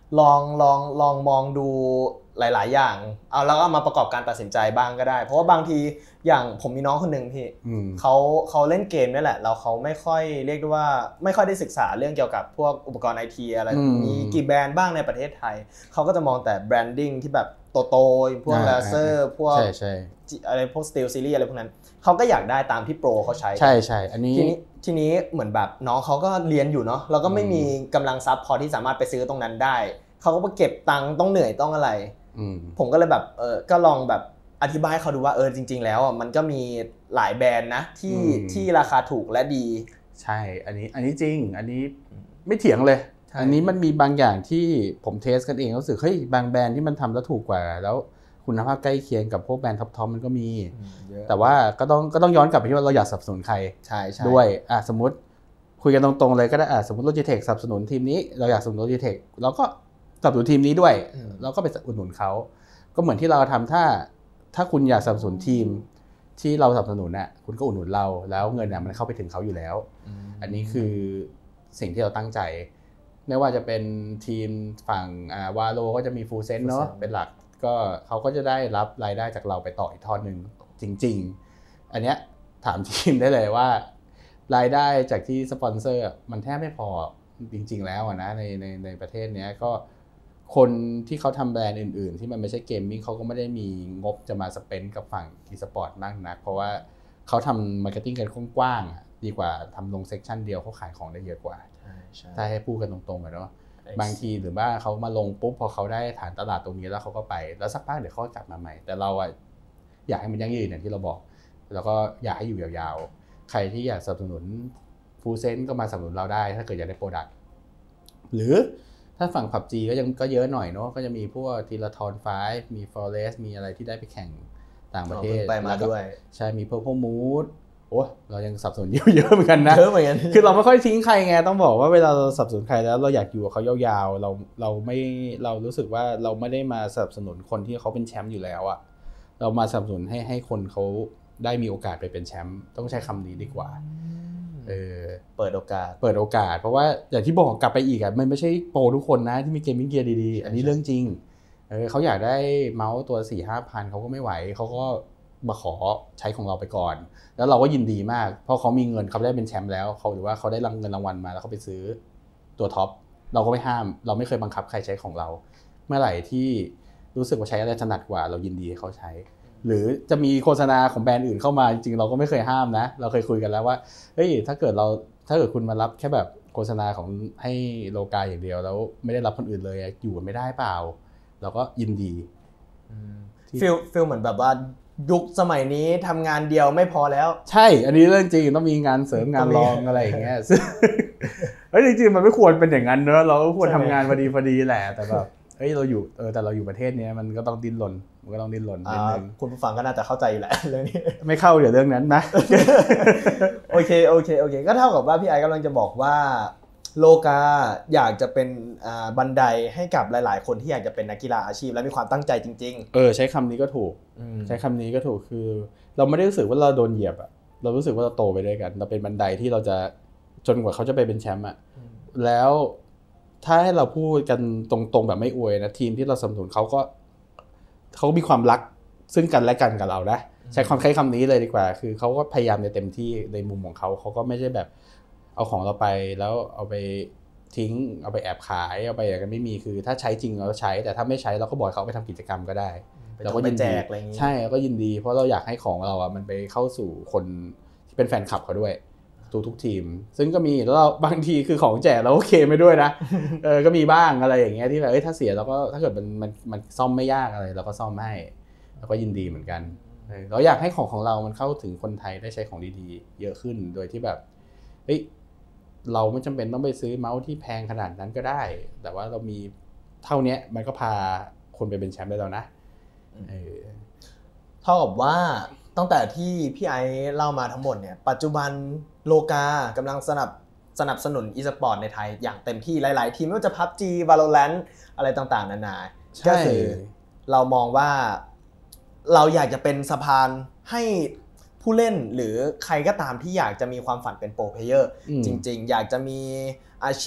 ลองมองดูหลายๆอย่างเอาแล้วก็มาประกอบการตัดสินใจบ้างก็ได้เพราะว่าบางทีอย่างผมมีน้องคนนึงพี่เขาเล่นเกมนี่แหละแล้วเขาไม่ค่อยเรียกได้ว่าไม่ค่อยได้ศึกษาเรื่องเกี่ยวกับพวกอุปกรณ์ไอทีอะไรมีกี่แบรนด์บ้างในประเทศไทยเขาก็จะมองแต่แบรนดิ้งที่แบบโตๆพวกเลเซอร์พวกอะไรพวกสตีลซีรีส์อะไรพวกนั้นเขาก็อยากได้ตามที่โปรเขาใช้ใช่อันนี้ทีนี้เหมือนแบบน้องเขาก็เรียนอยู่เนาะแล้วก็ไม่มีกำลังทรัพย์พอที่สามารถไปซื้อตรงนั้นได้เขาก็ไปเก็บตังค์ต้องเหนื่อยต้องอะไรผมก็เลยแบบก็ลองแบบอธิบายให้เขาดูว่าจริงๆแล้วมันก็มีหลายแบรนด์นะที่ราคาถูกและดีใช่อันนี้จริงอันนี้ไม่เถียงเลยอันนี้มันมีบางอย่างที่ผมเทสกันเองรู้สึกเฮ้ยบางแบรนด์ที่มันทำแล้วถูกกว่าแล้วคุณภาพใกล้เคียงกับพวกแบรนด์ท็อปมันก็มีแต่ว่าก็ต้องย้อนกลับไปที่ว่าเราอยากสนับสนุนใครด้วยสมมติคุยกันตรงๆเลยก็ได้สมมติ Logitech สนับสนุนทีมนี้เราอยากสนับสนุน Logitech เราก็สนับสนุนทีมนี้ด้วยเราก็ไปอุดหนุนเขาก็เหมือนที่เราทำถ้าคุณอยากสนับสนุนทีมที่เราสนับสนุนน่ะคุณก็อุดหนุนเราแล้วเงินมันเข้าไปถึงเขาอยู่แล้วอันนี้คือสิ่งที่เราตั้งใจไม่ว่าจะเป็นทีมฝั่งวาโลก็จะมีฟูลเซนเนาะเป็นหลักก็เขาก็จะได้รับรายได้จากเราไปต่ออีกทอดนึงจริงๆอันเนี้ยถามทีมได้เลยว่ารายได้จากที่สปอนเซอร์มันแทบไม่พอจริงๆแล้วนะในประเทศเนี้ยก็คนที่เขาทำแบรนด์อื่นๆที่มันไม่ใช่เกมมิ่งเขาก็ไม่ได้มีงบจะมาสเปนกับฝั่งอีสปอร์ตมากนักเพราะว่าเขาทำมาร์เก็ตติ้งกันกว้างๆดีกว่าทำลงเซกชันเดียวเขาขายของได้เยอะกว่าถ้าให้พูดกันตรงๆเนาะบางทีหรือว่าเขามาลงปุ๊บพอเขาได้ฐานตลาดตรงนี้แล้วเขาก็ไปแล้วสักพักเดี๋ยวเขากลับมาใหม่แต่เราอยากให้มันยั่งยืนอย่างที่เราบอกแล้วก็อยากให้อยู่ยาวๆใครที่อยากสนับสนุนฟูลเซนก็มาสนับสนุนเราได้ถ้าเกิดอยากได้โปรดักต์หรือถ้าฝั่ง PUBG ก็เยอะหน่อยเนาะก็จะมีพวกทีละทอน5มี Forest มีอะไรที่ได้ไปแข่งต่างประเทศไปมาด้วยใช่มี Purple Mood โอ้เรายังสับสนเยอะเหมือนกันนะเยอะเหมือนกันคือเราไม่ค่อยทิ้งใครไงต้องบอกว่าเวลาเราสับสนใครแล้วเราอยากอยู่กับเขายาวๆเรารู้สึกว่าเราไม่ได้มาสนับสนุนคนที่เขาเป็นแชมป์อยู่แล้วอะเรามาสนับสนุนให้คนเขาได้มีโอกาสไปเป็นแชมป์ต้องใช้คำนี้ดีกว่าเปิดโอกาสเพราะว่าอย่างที่บอกกลับไปอีกอ่ะมันไม่ใช่โปรทุกคนนะที่มีเกมมิ่งเกียร์ดีๆอันนี้เรื่องจริงเขาอยากได้เมาส์ตัว 4-5 พันเขาก็ไม่ไหวเขาก็มาขอใช้ของเราไปก่อนแล้วเราก็ยินดีมากเพราะเขามีเงินเขาได้เป็นแชมป์แล้วเขาหรือว่าเขาได้เงินรางวัลมาแล้วเขาไปซื้อตัวท็อปเราก็ไม่ห้ามเราไม่เคยบังคับใครใช้ของเราเมื่อไหร่ที่รู้สึกว่าใช้อะไรถนัดกว่าเรายินดีให้เขาใช้หรือจะมีโฆษณาของแบรนด์อื่นเข้ามาจริงๆเราก็ไม่เคยห้ามนะเราเคยคุยกันแล้วว่าเฮ้ยถ้าเกิดคุณมารับแค่แบบโฆษณาของให้โลกาอย่างเดียวแล้วไม่ได้รับคนอื่นเลยอยู่ไม่ได้เปล่าเราก็ยินดีฟีลเหมือนแบบว่ายุคสมัยนี้ทำงานเดียวไม่พอแล้วใช่อันนี้เรื่องจริงต้องมีงานเสริมงานรองอะไรอย่างเงี้ยเฮ้ยจริงๆมันไม่ควรเป็นอย่างนั้นเนอะเราก็ควรทำงานพอดีแหละแต่แบบเฮ้ยเราอยู่แต่เราอยู่ประเทศนี้มันก็ต้องดิ้นรนนิดนึงคุณผู้ฟังก็น่าจะเข้าใจอยู่แหละเรื่องนี้ไม่เข้าเดี๋ยวเรื่องนั้นนะโอเคก็เท่ากับว่าพี่ไอกำลังจะบอกว่าโลกาอยากจะเป็นบันไดให้กับหลายๆคนที่อยากจะเป็นนักกีฬาอาชีพและมีความตั้งใจจริงๆใช้คำนี้ก็ถูกคือเราไม่ได้รู้สึกว่าเราโดนเหยียบอะเรารู้สึกว่าเราโตไปด้วยกันเราเป็นบันไดที่เราจะจนกว่าเขาจะไปเป็นแชมป์อะแล้วถ้าให้เราพูดกันตรงๆแบบไม่อวยนะทีมที่เราสนับสนุนเขามีความรักซึ่งกันและกันกับเรานะใช้คำนี้เลยดีกว่าคือเขาก็พยายามในเต็มที่ในมุมของเขาก็ไม่ใช่แบบเอาของเราไปแล้วเอาไปทิ้งเอาไปแอบขายเอาไปอย่างนั้นไม่มีคือถ้าใช้จริงเราใช้แต่ถ้าไม่ใช้เราก็บอกเขาไปทำกิจกรรมก็ได้เราก็ยินดีใช่เราก็ยินดีเพราะเราอยากให้ของเรามันไปเข้าสู่คนที่เป็นแฟนคลับเขาด้วยทุกทีมซึ่งก็มีแล้วเราบางทีคือของแจกเราโอเคไม่ด้วยนะก็มีบ้างอะไรอย่างเงี้ยที่แบบถ้าเสียเราก็ถ้าเกิดมันซ่อมไม่ยากอะไรเราก็ซ่อมให้เราก็ยินดีเหมือนกันเราอยากให้ของเรามันเข้าถึงคนไทยได้ใช้ของดีๆเยอะขึ้นโดยที่แบบเราไม่จำเป็นต้องไปซื้อเมาส์ที่แพงขนาดนั้นก็ได้แต่ว่าเรามีเท่านี้มันก็พาคนไปเป็นแชมป์ได้แล้วนะเท่ากับว่าตั้งแต่ที่พี่ไอเล่ามาทั้งหมดเนี่ยปัจจุบันโลกากำลังสนับสนุนอีสปอร์ตในไทยอย่างเต็มที่หลายๆทีมไม่ว่าจะ PUBG Valorant อะไรต่างๆนานาก็คือเรามองว่าเราอยากจะเป็นสะพานให้ผู้เล่นหรือใครก็ตามที่อยากจะมีความฝันเป็นโปรเพลเยอร์จริงๆอยากจะมีอาชีพ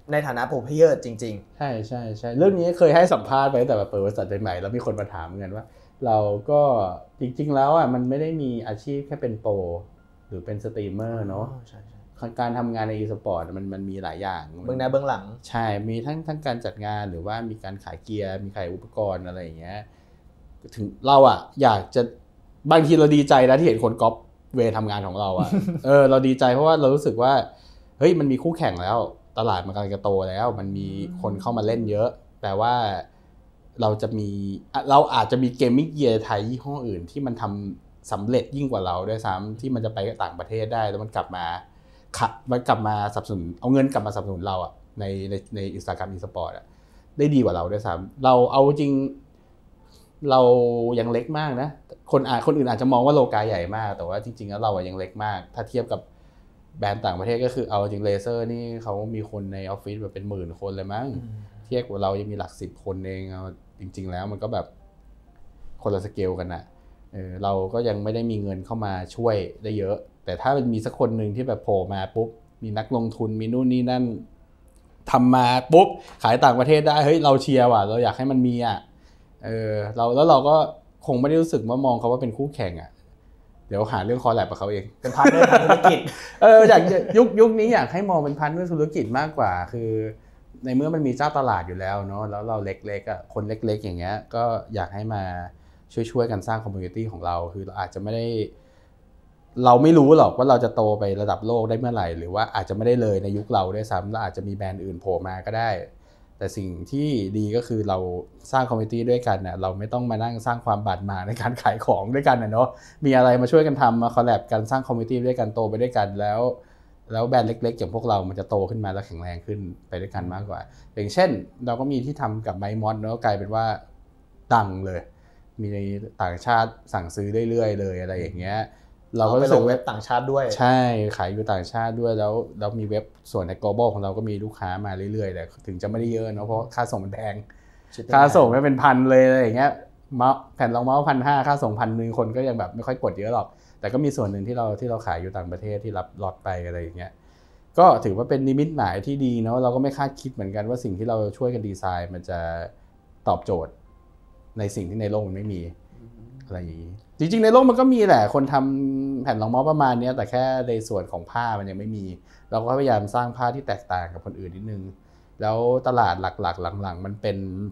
ในฐานะโปรเพลเยอร์จริงๆใช่เรื่องนี้เคยให้สัมภาษณ์ไปแต่แบบเปิดบริษัทใหม่ๆแล้วมีคนมาถามเหมือนกันว่าเราก็จริงๆแล้วอ่ะมันไม่ได้มีอาชีพแค่เป็นโปรหรือเป็นสตรีมเมอร์เนาะการทำงานใน e-sport มันมีหลายอย่างเบื้องหน้าเบื้องหลังใช่มีทั้งการจัดงานหรือว่ามีการขายเกียร์มีขายอุปกรณ์อะไรอย่างเงี้ยถึงเราอ่ะอยากจะบางทีเราดีใจนะที่เห็นคนก๊อปเวทำงานของเราอ่ะ เราดีใจเพราะว่าเรารู้สึกว่าเฮ้ยมันมีคู่แข่งแล้วตลาดมันกำลังจะโตแล้วมันมีคนเข้ามาเล่นเยอะแต่ว่าเราอาจจะมีเกมมิ่งเกียร์ไทยยี่ห้ออื่นที่มันทำสำเร็จยิ่งกว่าเราด้วยซ้ำที่มันจะไปต่างประเทศได้แล้วมันกลับมาสนับสนุนเอาเงินกลับมาสนับสนุนเราอ่ะในอุตสาหกรรม e-sport อ่ะได้ดีกว่าเราด้วยซ้ำเราเอาจริงเรายังเล็กมากนะคนอื่นอาจจะมองว่าโลกาใหญ่มากแต่ว่าจริงๆแล้วเรายังเล็กมากถ้าเทียบกับแบรนด์ต่างประเทศก็คือเอาจริงเลเซอร์นี่เขามีคนในออฟฟิศแบบเป็นหมื่นคนเลยมั้งเทียบกับเรายังมีหลัก10 คนเองเอาจริงๆแล้วมันก็แบบคนละสเกลกันนะเราก็ยังไม่ได้มีเงินเข้ามาช่วยได้เยอะแต่ถ้ามันมีสักคนหนึ่งที่แบบโผล่มาปุ๊บมีนักลงทุนมีนู่นนี่นั่นทำมาปุ๊บขายต่างประเทศได้เฮ้ยเราเชียร์ว่ะเราอยากให้มันมีอ่ะเราก็คงไม่ได้รู้สึกว่ามองเขาว่าเป็นคู่แข่งอ่ะเดี๋ยวหาเรื่องคอลแลบกับเขาเองเป็นพาร์ทเนอร์ทางธุรกิจอยากยุคนี้อยากให้มองเป็นพาร์ทเนอร์ธุรกิจมากกว่าคือในเมื่อมันมีเจ้าตลาดอยู่แล้วเนาะแล้วเราเล็กๆอ่ะคนเล็กๆอย่างเงี้ยก็อยากให้มาช่วยกันสร้างคอมมูนิตี้ของเราคือเราอาจจะไม่ได้เราไม่รู้หรอกว่าเราจะโตไประดับโลกได้เมื่อไหร่หรือว่าอาจจะไม่ได้เลยในยุคเราด้วยซ้ำแล้วอาจจะมีแบรนด์อื่นโผล่มาก็ได้แต่สิ่งที่ดีก็คือเราสร้างคอมมูนิตี้ด้วยกันเนี่ยเราไม่ต้องมานั่งสร้างความบาดหมางในการขายของด้วยกันเนาะมีอะไรมาช่วยกันทำมาคอลแลบกันสร้างคอมมูนิตี้ด้วยกันโตไปด้วยกันแล้วแบรนด์เล็กๆอย่างพวกเรามันจะโตขึ้นมาแล้วแข็งแรงขึ้นไปด้วยกันมากกว่าอย่างเช่นเราก็มีที่ทำกับไมมอสเนาะกลายเป็นว่าดังเลยมีต่างชาติสั่งซื้อเรื่อยๆเลยอะไรอย่างเงี้ยเราก็รู้สึกเว็บต่างชาติด้วยใช่ขายอยู่ต่างชาติด้วยแล้วมีเว็บส่วนใน global ของเราก็มีลูกค้ามาเรื่อยๆแต่ถึงจะไม่ได้เยอะเนาะเพราะค่าส่งมันแพงค่าส่งไม่เป็นพันเลยอะไรอย่างเงี้ยแผ่นรองเมาส์1,500ค่าส่ง1,000คนก็ยังแบบไม่ค่อยกดเยอะหรอกแต่ก็มีส่วนหนึ่งที่เราขายอยู่ต่างประเทศที่รับล็อตไปอะไรอย่างเงี้ยก็ถือว่าเป็นนิมิตหมายที่ดีเนาะเราก็ไม่คาดคิดเหมือนกันว่าสิ่งที่เราช่วยกันดีไซน์มันจะตอบโจทย์ในสิ่งที่ในโลกมันไม่มีอะไรอย่างนี้จริงๆในโลกมันก็มีแหละคนทำแผ่นรองเมาส์ประมาณนี้แต่แค่ในส่วนของผ้ามันยังไม่มีเราก็พยายามสร้างผ้าที่แตกต่างกับคนอื่นนิดนึงแล้วตลาดหลักๆหลังๆมันเป็น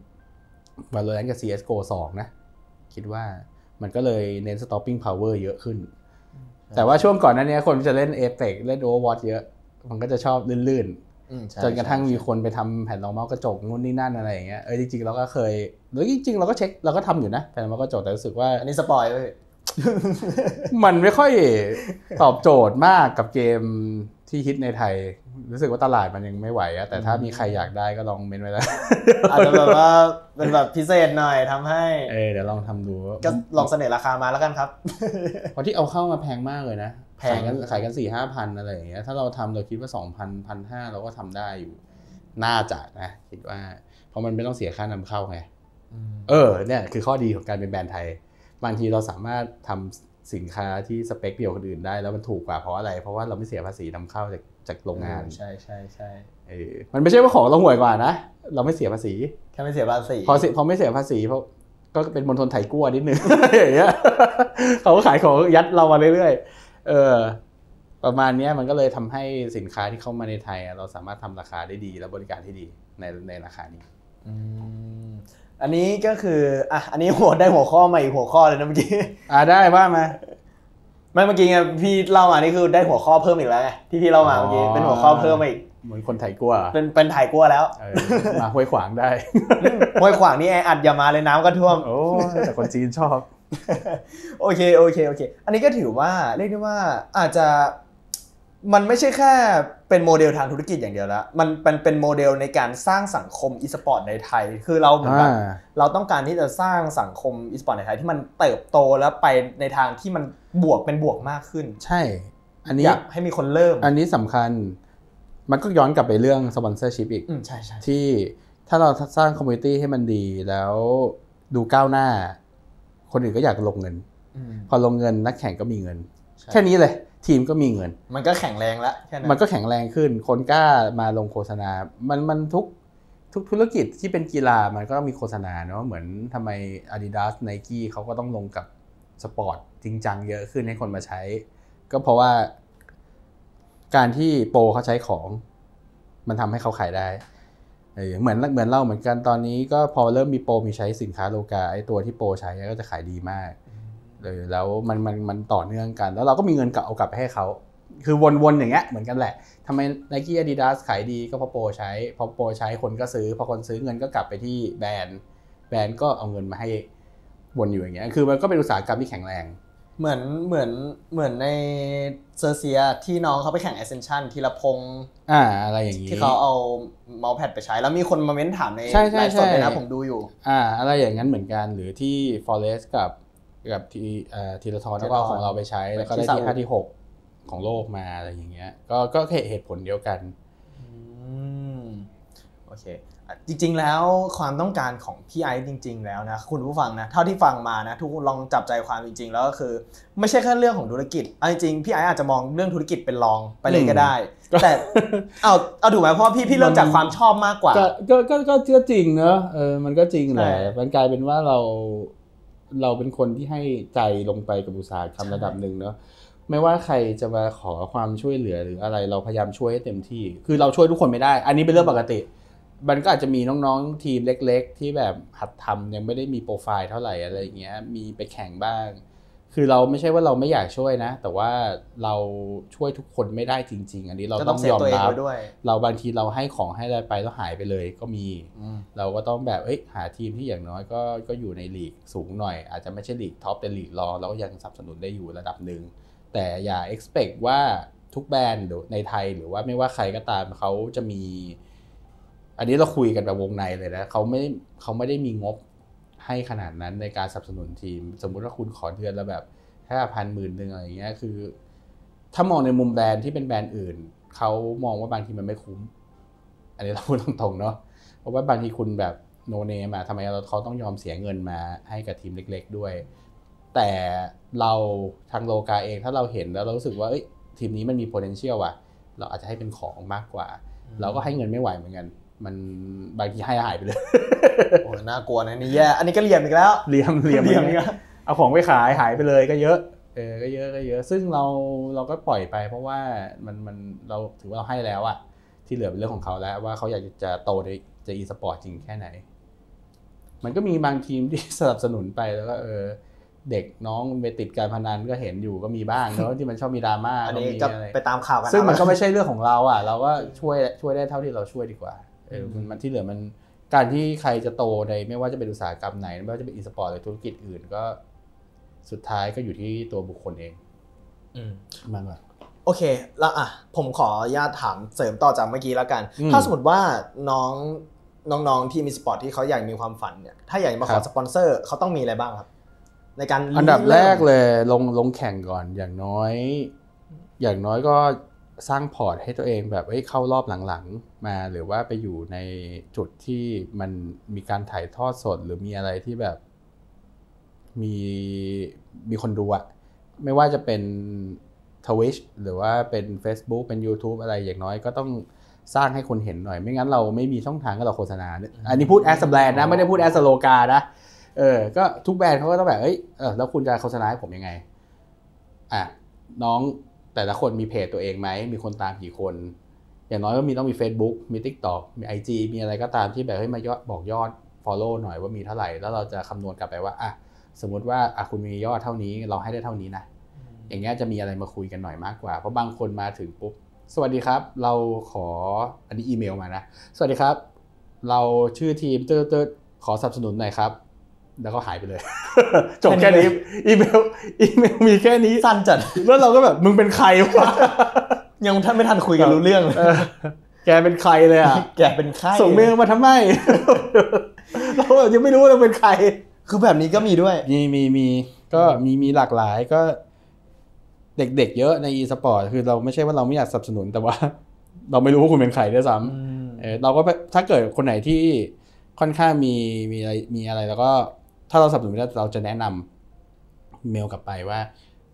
Valorant กับ CS:GO 2นะคิดว่ามันก็เลยเน้น stopping power เยอะขึ้นแต่ว่าช่วงก่อนหน้านี้คนจะเล่น Apex เล่น Overwatch เยอะมันก็จะชอบลื่นๆจนกระทั่งมีคนไปทำแผ่นรองเมาส์กระจกนู่นนี่นั่นอะไรอย่างเงี้ยจริงๆเราก็เคยหรือจริงๆเราก็เช็คเราก็ทำอยู่นะแผ่นรองเมาส์กระจกแต่รู้สึกว่าอันนี้สปอยล์เลยมันไม่ค่อยตอบโจทย์มากกับเกมที่ฮิตในไทยรู้สึกว่าตลาดมันยังไม่ไหวอะแต่ถ้ามีใครอยากได้ก็ลองเมนไว้แล้วอาจจะแบบว่าเป็นแบบพิเศษหน่อยทำให้เดี๋ยวลองทำดูก็ลองเสนอราคามาแล้วกันครับเพราะที่เอาเข้ามาแพงมากเลยนะขายกัน 4-5 พันอะไรอย่างเงี้ยถ้าเราทำเราคิดว่า 2,000 1,500 เราก็ทำได้อยู่น่าจะนะคิดว่าเพราะมันไม่ต้องเสียค่านำเข้าไงเนี่ยคือข้อดีของการเป็นแบรนด์ไทยบางทีเราสามารถทำสินค้าที่สเปคเดียวกับคนอื่นได้แล้วมันถูกกว่าเพราะอะไรเพราะว่าเราไม่เสียภาษีนำเข้าจากโรงงานใช่ใช่ใช่มันไม่ใช่ว่าของเราห่วยกว่านะเราไม่เสียภาษีแค่ไม่เสียภาษีพอไม่เสียภาษีเพราะก็เป็นมณฑลไถกั้วนิดนึงอย่างเงี้ยเขาก็ขายของยัดเรามาเรื่อยๆประมาณนี้มันก็เลยทำให้สินค้าที่เข้ามาในไทยเราสามารถทำราคาได้ดีและบริการที่ดีในราคานี้อันนี้ก็คืออันนี้ได้หัวข้อมาอีกหัวข้อเลยนะเมื่อกี้ได้ว่ามาไม่เมื่อกี้ไงพี่เล่ามานี่คือได้หัวข้อเพิ่มอีกแล้วไงที่พี่เล่ามาเมื่อกี้เป็นหัวข้อเพิ่มมาอีกเหมือนคนไถกั้วเป็นไถกั้วแล้วมาห้วยขวางได้ห้วยขวางนี่แออัดอย่ามาเลยน้ำก็ท่วมแต่คนจีนชอบโอเคอันนี้ก็ถือว่าเรียกได้ว่าอาจจะมันไม่ใช่แค่เป็นโมเดลทางธุรกิจอย่างเดียวแล้วมันเป็นโมเดลในการสร้างสังคมอีสปอร์ตในไทยคือเราเหมือนกันเราต้องการที่จะสร้างสังคมอีสปอร์ตในไทยที่มันเติบโตแล้วไปในทางที่มันเป็นบวกมากขึ้นใช่อันนี้อยากให้มีคนเริ่มอันนี้สำคัญมันก็ย้อนกลับไปเรื่องสปอนเซอร์ชิพอีกใช่ที่ถ้าเราสร้างคอมมูนิตี้ให้มันดีแล้วดูก้าวหน้าคนอื่นก็อยากลงเงินพอลงเงินนักแข่งก็มีเงินแค่นี้เลยทีมก็มีเงินมันก็แข็งแรงแล้วแค่นั้นมันก็แข็งแรงขึ้นคนกล้ามาลงโฆษณามันทุกธุรกิจที่เป็นกีฬามันก็มีโฆษณาเนาะเหมือนทำไม Adidas Nike เขาก็ต้องลงกับสปอร์ตจริงจังเยอะขึ้นให้คนมาใช้ก็เพราะว่าการที่โปรเขาใช้ของมันทำให้เขาขายได้เหมือนเราเหมือนกันตอนนี้ก็พอเริ่มมีโปรมีใช้สินค้าโลกาไอ้ตัวที่โปรใช้ก็จะขายดีมากแล้วมันต่อเนื่องกันแล้วเราก็มีเงินเอากลับไปให้เขาคือวนๆอย่างเงี้ยเหมือนกันแหละทำไม Nike Adidas ขายดีก็เพราะโปรใช้พอโปรใช้คนก็ซื้อพอคนซื้อเงินก็กลับไปที่แบรนด์ก็เอาเงินมาให้วนอยู่อย่างเงี้ยคือมันก็เป็นอุตสาหกรรมที่แข็งแรงเหมือนในเซอร์เซียที่น้องเขาไปแข่ง Ascension ธีรพงษ์อะไรอย่างงี้ที่เขาเอาเมาส์แพดไปใช้แล้วมีคนมาเม้นถามในไลฟ์สดเลยนะผมดูอยู่อะไรอย่างนั้นเหมือนกันหรือที่ Forest กับธีรทรแล้วก็ของเราไปใช้แล้วก็ได้ที่5ที่6ของโลกมาอะไรอย่างเงี้ยก็เหตุผลเดียวกันโอเคจริงๆแล้วความต้องการของพี่ไอซ์จริงๆแล้วนะคุณผู้ฟังนะเท่าที่ฟังมานะทุกคนลองจับใจความจริงๆแล้วก็คือไม่ใช่แค่เรื่องของธุรกิจจริงๆพี่ไอซ์อาจจะมองเรื่องธุรกิจเป็นรองไปเลยก็ได้แต่เอาถูกไหมเพราะว่าพี่เริ่มจากความชอบมากกว่าก็จริงเนอะมันก็จริงแหละมันกลายเป็นว่าเราเป็นคนที่ให้ใจลงไปกับอุตสาหกรรมระดับหนึ่งเนอะไม่ว่าใครจะมาขอความช่วยเหลือหรืออะไรเราพยายามช่วยให้เต็มที่คือเราช่วยทุกคนไม่ได้อันนี้เป็นเรื่องปกติมันก็อาจจะมีน้องๆทีมเล็กๆที่แบบหัดทำยังไม่ได้มีโปรไฟล์เท่าไหร่อะไรอย่างเงี้ยมีไปแข่งบ้างคือเราไม่ใช่ว่าเราไม่อยากช่วยนะแต่ว่าเราช่วยทุกคนไม่ได้จริงๆอันนี้เราต้องยอมรับเราบางทีเราให้ของให้อะไรไปแล้วหายไปเลยก็มีเราก็ต้องแบบหาทีมที่อย่างน้อยก็อยู่ในลีกสูงหน่อยอาจจะไม่ใช่ลีกท็อปเป็นลีกรองเราก็ยังสนับสนุนได้อยู่ระดับนึงแต่อย่า expect ว่าทุกแบรนด์ในไทยหรือว่าไม่ว่าใครก็ตามเขาจะมีอันนี้เราคุยกันแบบวงในเลยนะเขาไม่ได้มีงบให้ขนาดนั้นในการสนับสนุนทีมสมมุติว่าคุณขอเดือนละแบบ5,000 10,000นึงอะไรอย่างเงี้ยคือถ้ามองในมุมแบรนด์ที่เป็นแบรนด์อื่นเขามองว่าบางทีมันไม่คุ้มอันนี้เราพูดตรงๆเนาะเพราะว่าบางทีคุณแบบโนเนมทำไมเขาต้องยอมเสียเงินมาให้กับทีมเล็กๆด้วยแต่เราทางโลกาเองถ้าเราเห็นแล้วเรารู้สึกว่าทีมนี้มันมี potential ว่ะเราอาจจะให้เป็นของมากกว่าเราก็ให้เงินไม่ไหวเหมือนกันมันบางทีให้หายไปเลยโอ้น่ากลัวนะนี่แย่อันนี้ก็เหลี่ยมอีกแล้วเหลี่ยมเอาของไปขายหายไปเลยก็เยอะก็เยอะซึ่งเราก็ปล่อยไปเพราะว่ามันเราถือว่าเราให้แล้วอะที่เหลือเป็นเรื่องของเขาแล้วว่าเขาอยากจะโตในอีสปอร์ตจริงแค่ไหนมันก็มีบางทีมที่สนับสนุนไปแล้วก็เด็กน้องไปติดการพนันก็เห็นอยู่ก็มีบ้างเนาะที่มันชอบมีดราม่าอันนี้ก็ไปตามข่าวกันซึ่งมันก็ไม่ใช่เรื่องของเราอ่ะเราก็ช่วยได้เท่าที่เราช่วยดีกว่ามันที่เหลือมันการที่ใครจะโตในไม่ว่าจะเป็นอุตสาหกรรมไหนไม่ว่าจะเป็นอีสปอร์ตหรือธุรกิจอื่นก็สุดท้ายก็อยู่ที่ตัวบุคคลเองมากกว่าโอเคแล้วผมขออนุญาตถามเสริมต่อจากเมื่อกี้แล้วกันถ้าสมมติว่าน้องที่มีสปอร์ตที่เขาอยากมีความฝันเนี่ยถ้าอยากมาขอสปอนเซอร์เขาต้องมีอะไรบ้างครับในการอันดับแรกเลยลงแข่งก่อนอย่างน้อยก็สร้างพอร์ตให้ตัวเองแบบเข้ารอบหลังๆมาหรือว่าไปอยู่ในจุดที่มันมีการถ่ายทอดสดหรือมีอะไรที่แบบมีคนดูอะไม่ว่าจะเป็น Twitch หรือว่าเป็น Facebook เป็น YouTube อะไรอย่างน้อยก็ต้องสร้างให้คนเห็นหน่อยไม่งั้นเราไม่มีช่องทางให้เราโฆษณาอันนี้พูดแอสแบรนด์นะไม่ได้พูดแอสโลกานะก็ทุกแบรนด์เขาก็ต้องแบบแล้วคุณจะโฆษณาให้ผมยังไงน้องแต่ละคนมีเพจตัวเองไหมมีคนตามกี่คนอย่างน้อยก็ต้องมี Facebook มี TikTok มี IG มีอะไรก็ตามที่แบบมายอดบอกยอด follow หน่อยว่ามีเท่าไหร่แล้วเราจะคำนวณกลับไปว่าสมมุติว่าคุณมียอดเท่านี้เราให้ได้เท่านี้นะอย่างเงี้ยจะมีอะไรมาคุยกันหน่อยมากกว่าเพราะบางคนมาถึงปุ๊บสวัสดีครับเราขออันนี้อีเมลมานะสวัสดีครับเราชื่อทีมขอสนับสนุนหน่อยครับแล้วก็หายไปเลยจบแค่นี้อีเมลมีแค่นี้สั้นจัดแล้วเราก็แบบมึงเป็นใครวะยังท่านไม่ทันคุยกันรู้เรื่องแกเป็นใครเลยอ่ะแกเป็นใครส่งเมลมาทำไมเรายังไม่รู้ว่าเราเป็นใครคือแบบนี้ก็มีด้วยมีก็มีหลากหลายก็เด็กๆเยอะใน e-sport คือเราไม่ใช่ว่าเราไม่อยากสนับสนุนแต่ว่าเราไม่รู้ว่าคุณเป็นใครด้วยซ้ำเราก็ถ้าเกิดคนไหนที่ค่อนข้างมีอะไรแล้วก็ถ้าเราสนับสนุนได้เราจะแนะนำเมลกลับไปว่า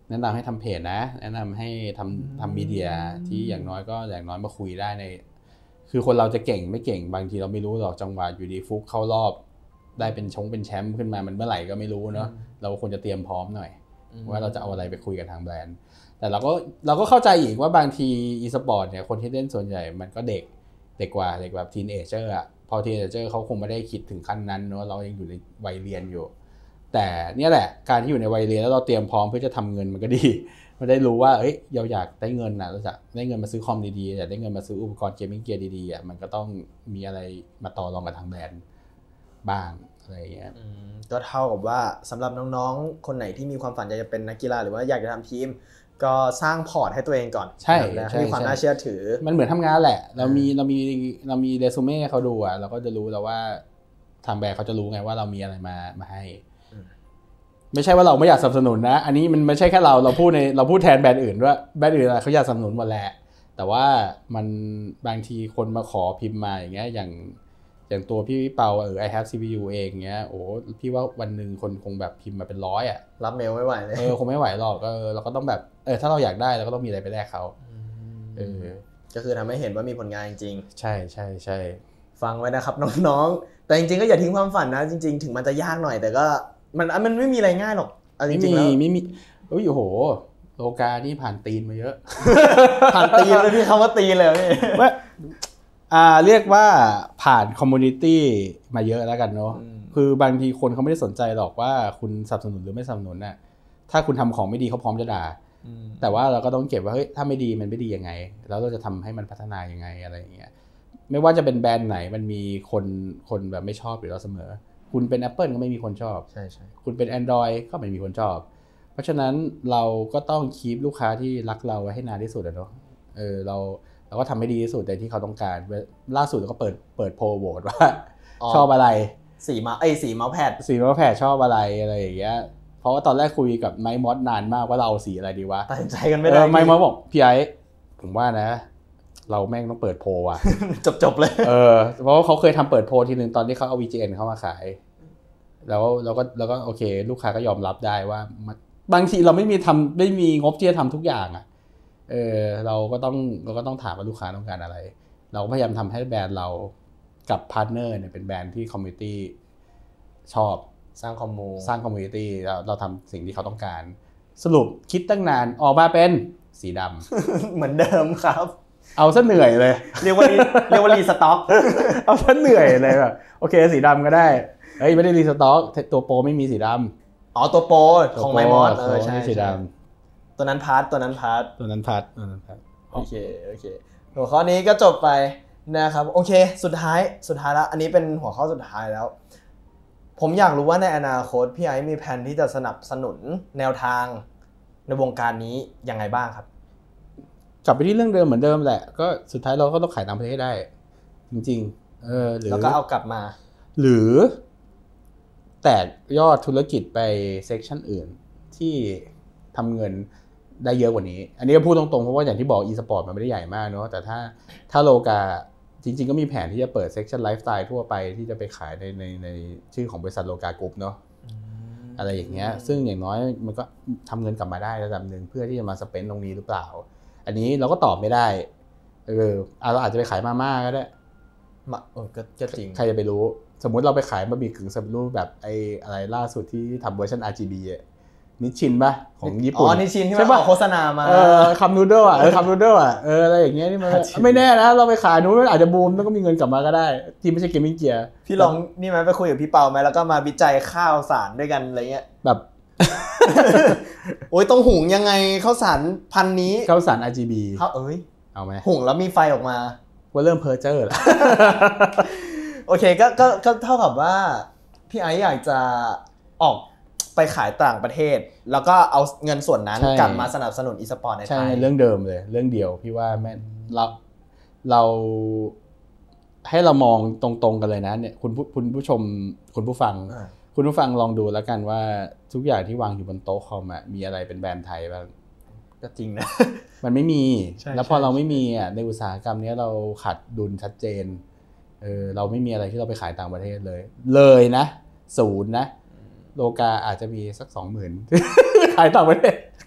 แนะนำให้ทำเพจนะแนะนำให้ทำมีเดียที่อย่างน้อยมาคุยได้ในคือคนเราจะเก่งไม่เก่งบางทีเราไม่รู้หรอกจังหวะอยู่ดีฟุกเข้ารอบได้เป็นแชมป์ขึ้นมามันเมื่อไหร่ก็ไม่รู้เนาะเราควรจะเตรียมพร้อมหน่อยว่าเราจะเอาอะไรไปคุยกับทางแบรนด์แต่เราก็เข้าใจอีกว่าบางทีอีสปอร์ตเนี่ยคนที่เล่นส่วนใหญ่มันก็เด็กกว่าเด็กแบบทีนเอเจอร์อ่ะพอทีนเอเจอร์เขาคงไม่ได้คิดถึงขั้นนั้นเนาะเรายังอยู่ในวัยเรียนอยู่แต่เนี่ยแหละการที่อยู่ในวัยเรียนแล้วเราเตรียมพร้อมเพื่อจะทำเงินมันก็ดีมันได้รู้ว่าเราอยากได้เงินนะเราจะได้เงินมาซื้อคอมดีๆอยากได้เงินมาซื้ออุปกรณ์เกมมิ่งเกียร์ดีๆอ่ะมันก็ต้องมีอะไรมาต่อรองกับทางแบรนด์บ้างอะไรอย่างเงี้ยก็เท่ากับว่าสำหรับน้องๆคนไหนที่มีความฝันอยากจะเป็นนักกีฬาหรือว่าอยากจะทำทีมก็สร้างพอร์ตให้ตัวเองก่อนใช่มีความน่าเชื่อถือมันเหมือนทำงานแหละเรามีเรซูเม่เขาดูอ่ะเราก็จะรู้แล้วว่าทางแบรนด์เขาจะรู้ไงว่าเรามีอะไรมาให้ไม่ใช่ว่าเราไม่อยากสนับสนุนนะอันนี้มันไม่ใช่แค่เราพูดแทนแบรนด์อื่นด้วยแบรนด์อื่นเขาอยากสนับสนุนหมดแหละแต่ว่ามันบางทีคนมาขอพิมพ์มาอย่างเงี้ยอย่างตัวพี่เปาI have CPU เองเงี้ยโอ้พี่ว่าวันนึงคนคงแบบพิมพ์มาเป็น100อ่ะรับเมลไม่ไหวเลยคงไม่ไหวหรอกเราก็ต้องแบบถ้าเราอยากได้เราก็ต้องมีอะไรไปแลกเขาก็คือทำให้เห็นว่ามีผลงานจริงๆใช่ฟังไว้นะครับน้องๆแต่จริงๆก็อย่าทิ้งความฝันนะจริงๆถึงมันจะยากหน่อยแต่ก็มันไม่มีอะไรง่ายหรอกจริงๆแล้วไม่มีโอ้โหโลกานี่ผ่านตีนมาเยอะผ่านตีนเลยพี่คำว่าตีนเลยพี่ว่าเรียกว่าผ่านคอมมูนิตี้มาเยอะแล้วกันเนาะคือบางทีคนเขาไม่ได้สนใจหรอกว่าคุณสนับสนุนหรือไม่สนับสนุนน่ะถ้าคุณทำของไม่ดีเขาพร้อมจะด่าแต่ว่าเราก็ต้องเก็บว่าเฮ้ยถ้าไม่ดีมันไม่ดียังไงแล้วเราจะทำให้มันพัฒนายังไงอะไรอย่างเงี้ยไม่ว่าจะเป็นแบรนด์ไหนมันมีคนแบบไม่ชอบอยู่แล้วเสมอคุณเป็น Apple ก็ไม่มีคนชอบใช่คุณเป็น Android ก็ไม่มีคนชอบเพราะฉะนั้นเราก็ต้องคีปลูกค้าที่รักเราไว้ให้นานที่สุดเนาะเราก็ทำให้ดีที่สุดในที่เขาต้องการล่าสุดเราก็เปิดโพลโหวตว่าชอบอะไรสีเมาส์แพดชอบอะไรอย่างเงี้ยเพราะว่าตอนแรกคุยกับไมค์มอสนานมากว่าเราเอาสีอะไรดีวะตัดสินใจกันไม่ได้ไมค์มอสบอกพี่ไอ้ผมว่านะเราแม่งต้องเปิดโพลว่ะจบเลยเพราะว่าเขาเคยทำเปิดโพลทีนึงตอนที่เขาเอา VGN เข้ามาขายแล้วเราก็โอเคลูกค้าก็ยอมรับได้ว่าบางทีเราไม่มีงบที่จะทำทุกอย่างอ่ะเราก็ต้องถามว่าลูกค้าต้องการอะไรเราพยายามทำให้แบรนด์เรากับพาร์ทเนอร์เนี่ยเป็นแบรนด์ที่คอมมูนิตี้ชอบสร้างคอมมูนิตี้เราทำสิ่งที่เขาต้องการสรุปคิดตั้งนานออกมาเป็นสีดำ เหมือนเดิมครับเอาซะเหนื่อยเลยเรียกว่ารีสต็อกเอาซะเหนื่อยเลยแบบโอเคสีดำก็ได้ไม่ได้รีสต็อกตัวโปรไม่มีสีดำตัวโปรของไมมอสใช่สีดำตัวนั้นพาร์ทโอเคหัวข้อนี้ก็จบไปนะครับโอเคสุดท้ายแล้วอันนี้เป็นหัวข้อสุดท้ายแล้วผมอยากรู้ว่าในอนาคตพี่ไอซ์มีแผนที่จะสนับสนุนแนวทางในวงการนี้ยังไงบ้างครับกลับไปที่เรื่องเดิมเหมือนเดิมแหละก็สุดท้ายเราก็ต้องขายต่างประเทศได้จริงๆหรือแล้วก็เอากลับมาหรือแตกยอดธุรกิจไปเซกชันอื่นที่ทำเงินได้เยอะกว่านี้อันนี้ก็พูดตรงๆเพราะว่าอย่างที่บอก e-sport มันไม่ได้ใหญ่มากเนาะแต่ถ้าโลกาจริงๆก็มีแผนที่จะเปิดเซกชันไลฟ์สไตล์ทั่วไปที่จะไปขายในชื่อของบริษัทโลกากรุ๊ปเนาะอะไรอย่างเงี้ยซึ่งอย่างน้อยมันก็ทำเงินกลับมาได้ระดับนึงเพื่อที่จะมาสเปนตรงนี้หรือเปล่าอันนี้เราก็ตอบไม่ได้เราอาจจะไปขายมาม่าก็ได้ก็จริงใครจะไปรู้สมมุติเราไปขายบะหมี่กึ่งสำเร็จรูปแบบอะไรล่าสุดที่ทำเวอร์ชัน RGB นิชชินป่ะของญี่ปุ่นนิชชินที่มันโฆษณามาคัมนูโดคัมนูโดอะไรอย่างเงี้ยนี่มันไม่แน่นะเราไปขายนู้นอาจจะบูมแล้วก็มีเงินกลับมาก็ได้ที่ไม่ใช่เกมมิ่งเกียร์พี่ลองนี่มั้ยไปคุยกับพี่เปามั้ยแล้วก็มาวิจัยข้าวสารด้วยกันอะไรเงี้ยแบบโอ๊ยต้องหุงยังไงข้าวสารพันนี้ข้าวสาร RGB เอามั้ยหุงแล้วมีไฟออกมาว่าเริ่มเพ้อเจ้อแล้วโอเคก็เท่ากับว่าพี่ไอซ์อยากจะออกไปขายต่างประเทศแล้วก็เอาเงินส่วนนั้นกลับมาสนับสนุนอีสปอร์ตในไทยใช่เรื่องเดิมเลยเรื่องเดียวพี่ว่าแม่เราให้เรามองตรงๆกันเลยนะเนี่ยคุณผู้ชมคุณผู้ฟังลองดูแล้วกันว่าทุกอย่างที่วางอยู่บนโต๊ะคอมมีอะไรเป็นแบรนด์ไทยบ้างก็จริงนะมันไม่มีแล้วพอเราไม่มีในอุตสาหกรรมนี้เราขาดดุลชัดเจนเราไม่มีอะไรที่เราไปขายต่างประเทศเลยนะศูนย์นะโลกาอาจจะมีสัก 20,000 ขายต่างประเทศ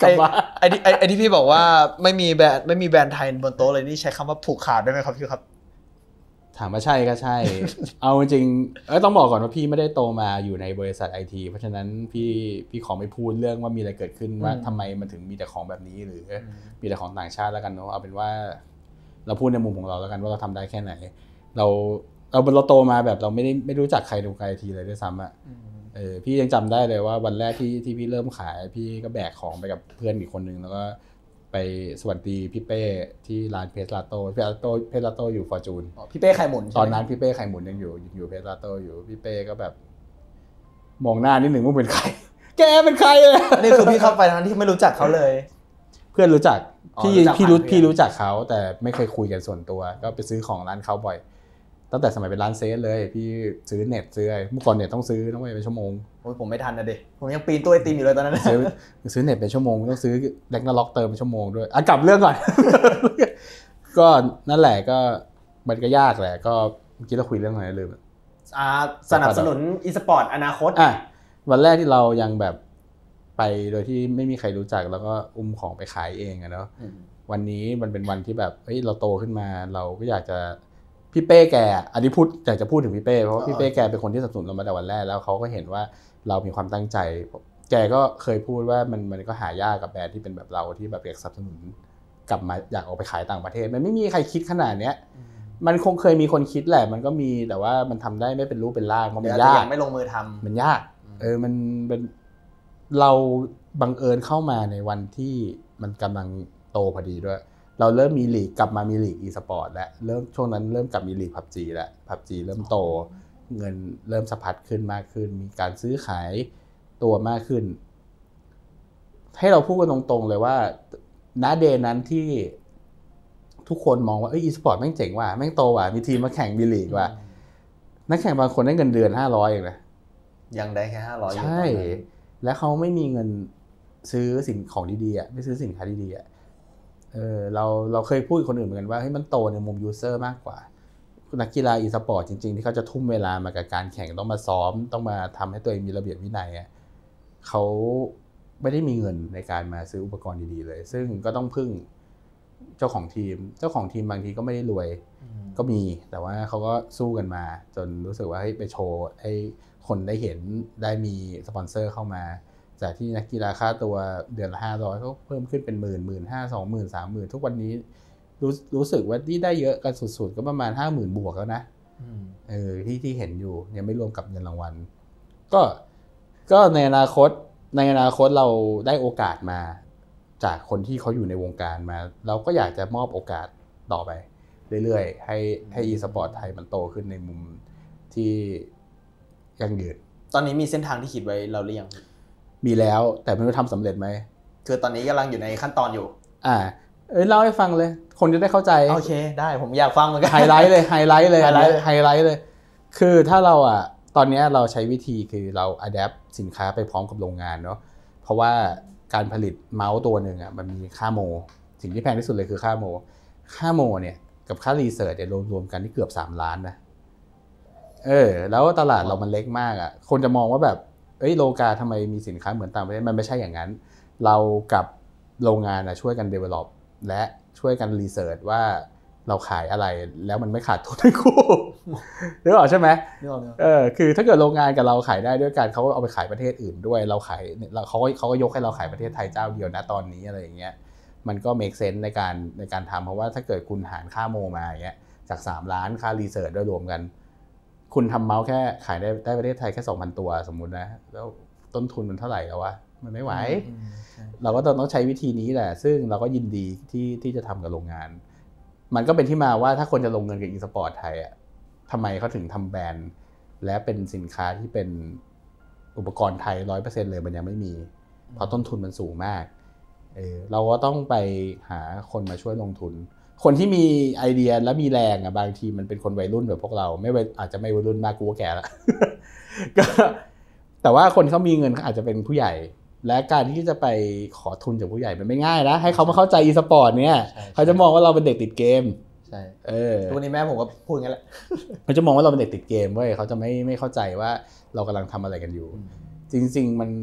กลับมาไอ้ที่พี่บอกว่าไม่มีแบรนด์ไทยบนโต๊ะเลยนี่ใช้คำว่าผูกขาดได้ไหมครับพี่ครับถามว่าใช่ก็ใช่ เอาจริงต้องบอกก่อนว่าพี่ไม่ได้โตมาอยู่ในบริษัทไอทีเพราะฉะนั้นพี่ขอไม่พูดเรื่องว่ามีอะไรเกิดขึ้นว่าทำไมมันถึงมีแต่ของแบบนี้หรือมีแต่ของต่างชาติแล้วกันเนาะเอาเป็นว่าเราพูดในมุมของเราแล้วกันว่าเราทำได้แค่ไหนเราโตมาแบบเราไม่รู้จักใครในวงการไอทีเลยด้วยซ้ำอ่ะพี่ยังจำได้เลยว่าวันแรกที่พี่เริ่มขายพี่ก็แบกของไปกับเพื่อนอีกคนนึงแล้วก็ไปสวัสดีพี่เป้ที่ร้านเพสลาโต้เพสลาโต้อยู่ฟอร์จูนพี่เป้ไข่หมุนตอนนั้นพี่เป้ไข่หมุนยังอยู่เพสลาโต้อยู่พี่เป้ก็แบบมองหน้านิดหนึ่งว่าเป็นใครแกเป็นใครอ่ะนี่คือพี่เข้าไปทั้งที่ไม่รู้จักเขาเลยเพื่อนรู้จักพี่รู้จักเขาแต่ไม่เคยคุยกันส่วนตัวก็ไปซื้อของร้านเขาบ่อยตั้งแต่สมัยเป็นร้านเซฟเลยพี่ซื้อเน็ตซื้ออะไรเมื่อก่อนเน็ตต้องซื้อต้องไปเป็นชั่วโมงโอ้ยผมไม่ทันนะดิผมยังปีนตู้ไอติมอยู่เลยตอนนั้นซื้อเน็ตเป็นชั่วโมงต้องซื้อแร็กนาล็อกเติมเป็นชั่วโมงด้วยกลับเรื่องก่อน ก็นั่นแหละก็มันก็ยากแหละก็เมื่อกี้เราคุยเรื่องอะไรลืมสนับสนุนอีสปอร์ตอนาคตวันแรกที่เรายังแบบไปโดยที่ไม่มีใครรู้จักแล้วก็อุ้มของไปขายเองอะเนาะวันนี้มันเป็นวันที่แบบเราโตขึ้นมาเราก็อยากจะพี่เป้แกอันนี้อยากจะพูดถึงพี่เป้เพราะว่าพี่เป้แกเป็นคนที่สนับสนุนเรามาแต่วันแรกแล้วเขาก็เห็นว่าเรามีความตั้งใจแกก็เคยพูดว่ามันก็หายากกับแบรนด์ที่เป็นแบบเราที่แบบอยากสนับสนุนกลับมาอยากออกไปขายต่างประเทศมันไม่มีใครคิดขนาดเนี้ยมันคงเคยมีคนคิดแหละมันก็มีแต่ว่ามันทำได้ไม่เป็นรูปเป็นร่างมันยากไม่ลงมือทำมันยากมันเป็นเราบังเอิญเข้ามาในวันที่มันกำลังโตพอดีด้วยเราเริ่มมีลีกกลับมามีลีก e-sport แล้วช่วงนั้นเริ่มกลับมีลีก PUBG แล้ว PUBG เริ่มโตเงินเริ่มสะพัดขึ้นมากขึ้นมีการซื้อขายตัวมากขึ้นให้เราพูดกันตรงๆเลยว่าณเดย์นั้นที่ทุกคนมองว่าe-sport แม่งเจ๋งว่ะแม่งโตว่ะมีทีมมาแข่งมีลีกว่ะนักแข่งบางคนได้เงินเดือน500เองนะยังได้แค่500 ใช่แล้วเขาไม่มีเงินซื้อสิ่งของดีๆไม่ซื้อสินค้าดีๆเราเคยพูดกับคนอื่นเหมือนกันว่ามันโตในมุมยูเซอร์มากกว่านักกีฬาอีสปอร์ตจริงๆที่เขาจะทุ่มเวลามากับการแข่งต้องมาซ้อมต้องมาทำให้ตัวเองมีระเบียบวินัยเขาไม่ได้มีเงินในการมาซื้ออุปกรณ์ดีๆเลยซึ่งก็ต้องพึ่งเจ้าของทีมบางทีก็ไม่ได้รวยก็มีแต่ว่าเขาก็สู้กันมาจนรู้สึกว่าไปโชว์ให้คนได้เห็นได้มีสปอนเซอร์เข้ามาจากที่นักกีฬาค่าตัวเดือนละ500ก็เพิ่มขึ้นเป็น10,000 15,000 20,000 30,000ทุกวันนี้รู้สึกว่าที่ได้เยอะกันสุดๆก็ประมาณ 50,000 บวกแล้วนะที่เห็นอยู่ยังไม่รวมกับเงินรางวัลก็ในอนาคตเราได้โอกาสมาจากคนที่เขาอยู่ในวงการมาเราก็อยากจะมอบโอกาสต่อไปเรื่อยๆให้ e-sport ไทยมันโตขึ้นในมุมที่ยั่งยืนตอนนี้มีเส้นทางที่คิดไว้เราหรือยังมีแล้วแต่ไม่รู้ทำสำเร็จไหมคือตอนนี้กำลังอยู่ในขั้นตอนอยู่เล่าให้ฟังเลยคนจะได้เข้าใจโอเคได้ผมอยากฟังเหมือนกันไฮไลท์เลยคือถ้าเราตอนนี้เราใช้วิธีคือเราอัดแอปสินค้าไปพร้อมกับโรงงานเนาะเพราะว่าการผลิตเมาส์ตัวหนึ่งมันมีค่าโมสิ่งที่แพงที่สุดเลยคือค่าโมเนี่ยกับค่ารีเสิร์ชเนี่ยรวมๆกันที่เกือบ3 ล้านนะแล้วตลาดเรามันเล็กมากคนจะมองว่าแบบโลกาทำไมมีสินค้าเหมือนต่างประเทศมันไม่ใช่อย่างนั้นเรากับโรงงานช่วยกัน develop และช่วยกันรีเสิร์ชว่าเราขายอะไรแล้วมันไม่ขาดทุนทั้งคู่นึกออกใช่ไหมคือถ้าเกิดโรงงานกับเราขายได้ด้วยกันเขาก็เอาไปขายประเทศอื่นด้วยเราขายเขาก็ยกให้เราขายประเทศไทยเจ้าเดียวนะตอนนี้อะไรอย่างเงี้ยมันก็ make sense ในการทำเพราะว่าถ้าเกิดคุณหารค่าโมมาอย่างเงี้ยจาก3 ล้านค่ารีเสิร์ชด้วยรวมกันคุณทำเมาส์แค่ขายได้ประเทศไทยแค่ 2,000 ตัวสมมุตินะแล้วต้นทุนมันเท่าไหร่แล้ววะมันไม่ไหวเราก็ต้องใช้วิธีนี้แหละซึ่งเราก็ยินดีที่จะทำกับโรงงานมันก็เป็นที่มาว่าถ้าคนจะลงเงินกับ e-sport ไทยทำไมเขาถึงทำแบรนด์และเป็นสินค้าที่เป็นอุปกรณ์ไทย 100% เลยมันยังไม่มีเพราะต้นทุนมันสูงมากเราก็ต้องไปหาคนมาช่วยลงทุนคนที่มีไอเดียและมีแรงบางทีมันเป็นคนวัยรุ่นแบบพวกเราอาจจะไม่วัยรุ่นมากกูก็แก่แล้ว ก็แต่ว่าคนเขามีเงินเขาอาจจะเป็นผู้ใหญ่และการที่จะไปขอทุนจากผู้ใหญ่มันไม่ง่ายนะให้เขามาเข้าใจ e-sport เนี่ยเขาจะมองว่าเราเป็นเด็กติดเกมใช่ทุกวันนี้แม่ผมก็พูดงั้นแหละเขาจะมองว่าเราเป็นเด็กติดเกมเว้ยเขาจะไม่เข้าใจว่าเรากำลังทำอะไรกันอยู่จริงๆมัน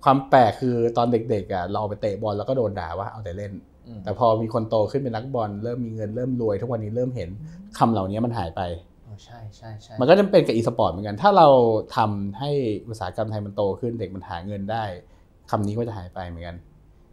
ความแปลกคือตอนเด็กๆอ่ะเราไปเตะบอลแล้วก็โดนด่าว่าเอาแต่เล่นแต่พอมีคนโตขึ้นเป็นนักบอลเริ่มมีเงินเริ่มรวยทุกวันนี้เริ่มเห็นคำเหล่านี้มันหายไปใช่ใช่ใช่มันก็จะเป็นกับอีสปอร์ตเหมือนกันถ้าเราทำให้อุตสาหกรรมไทยมันโตขึ้นเด็กมันหาเงินได้คำนี้ก็จะหายไปเหมือนกัน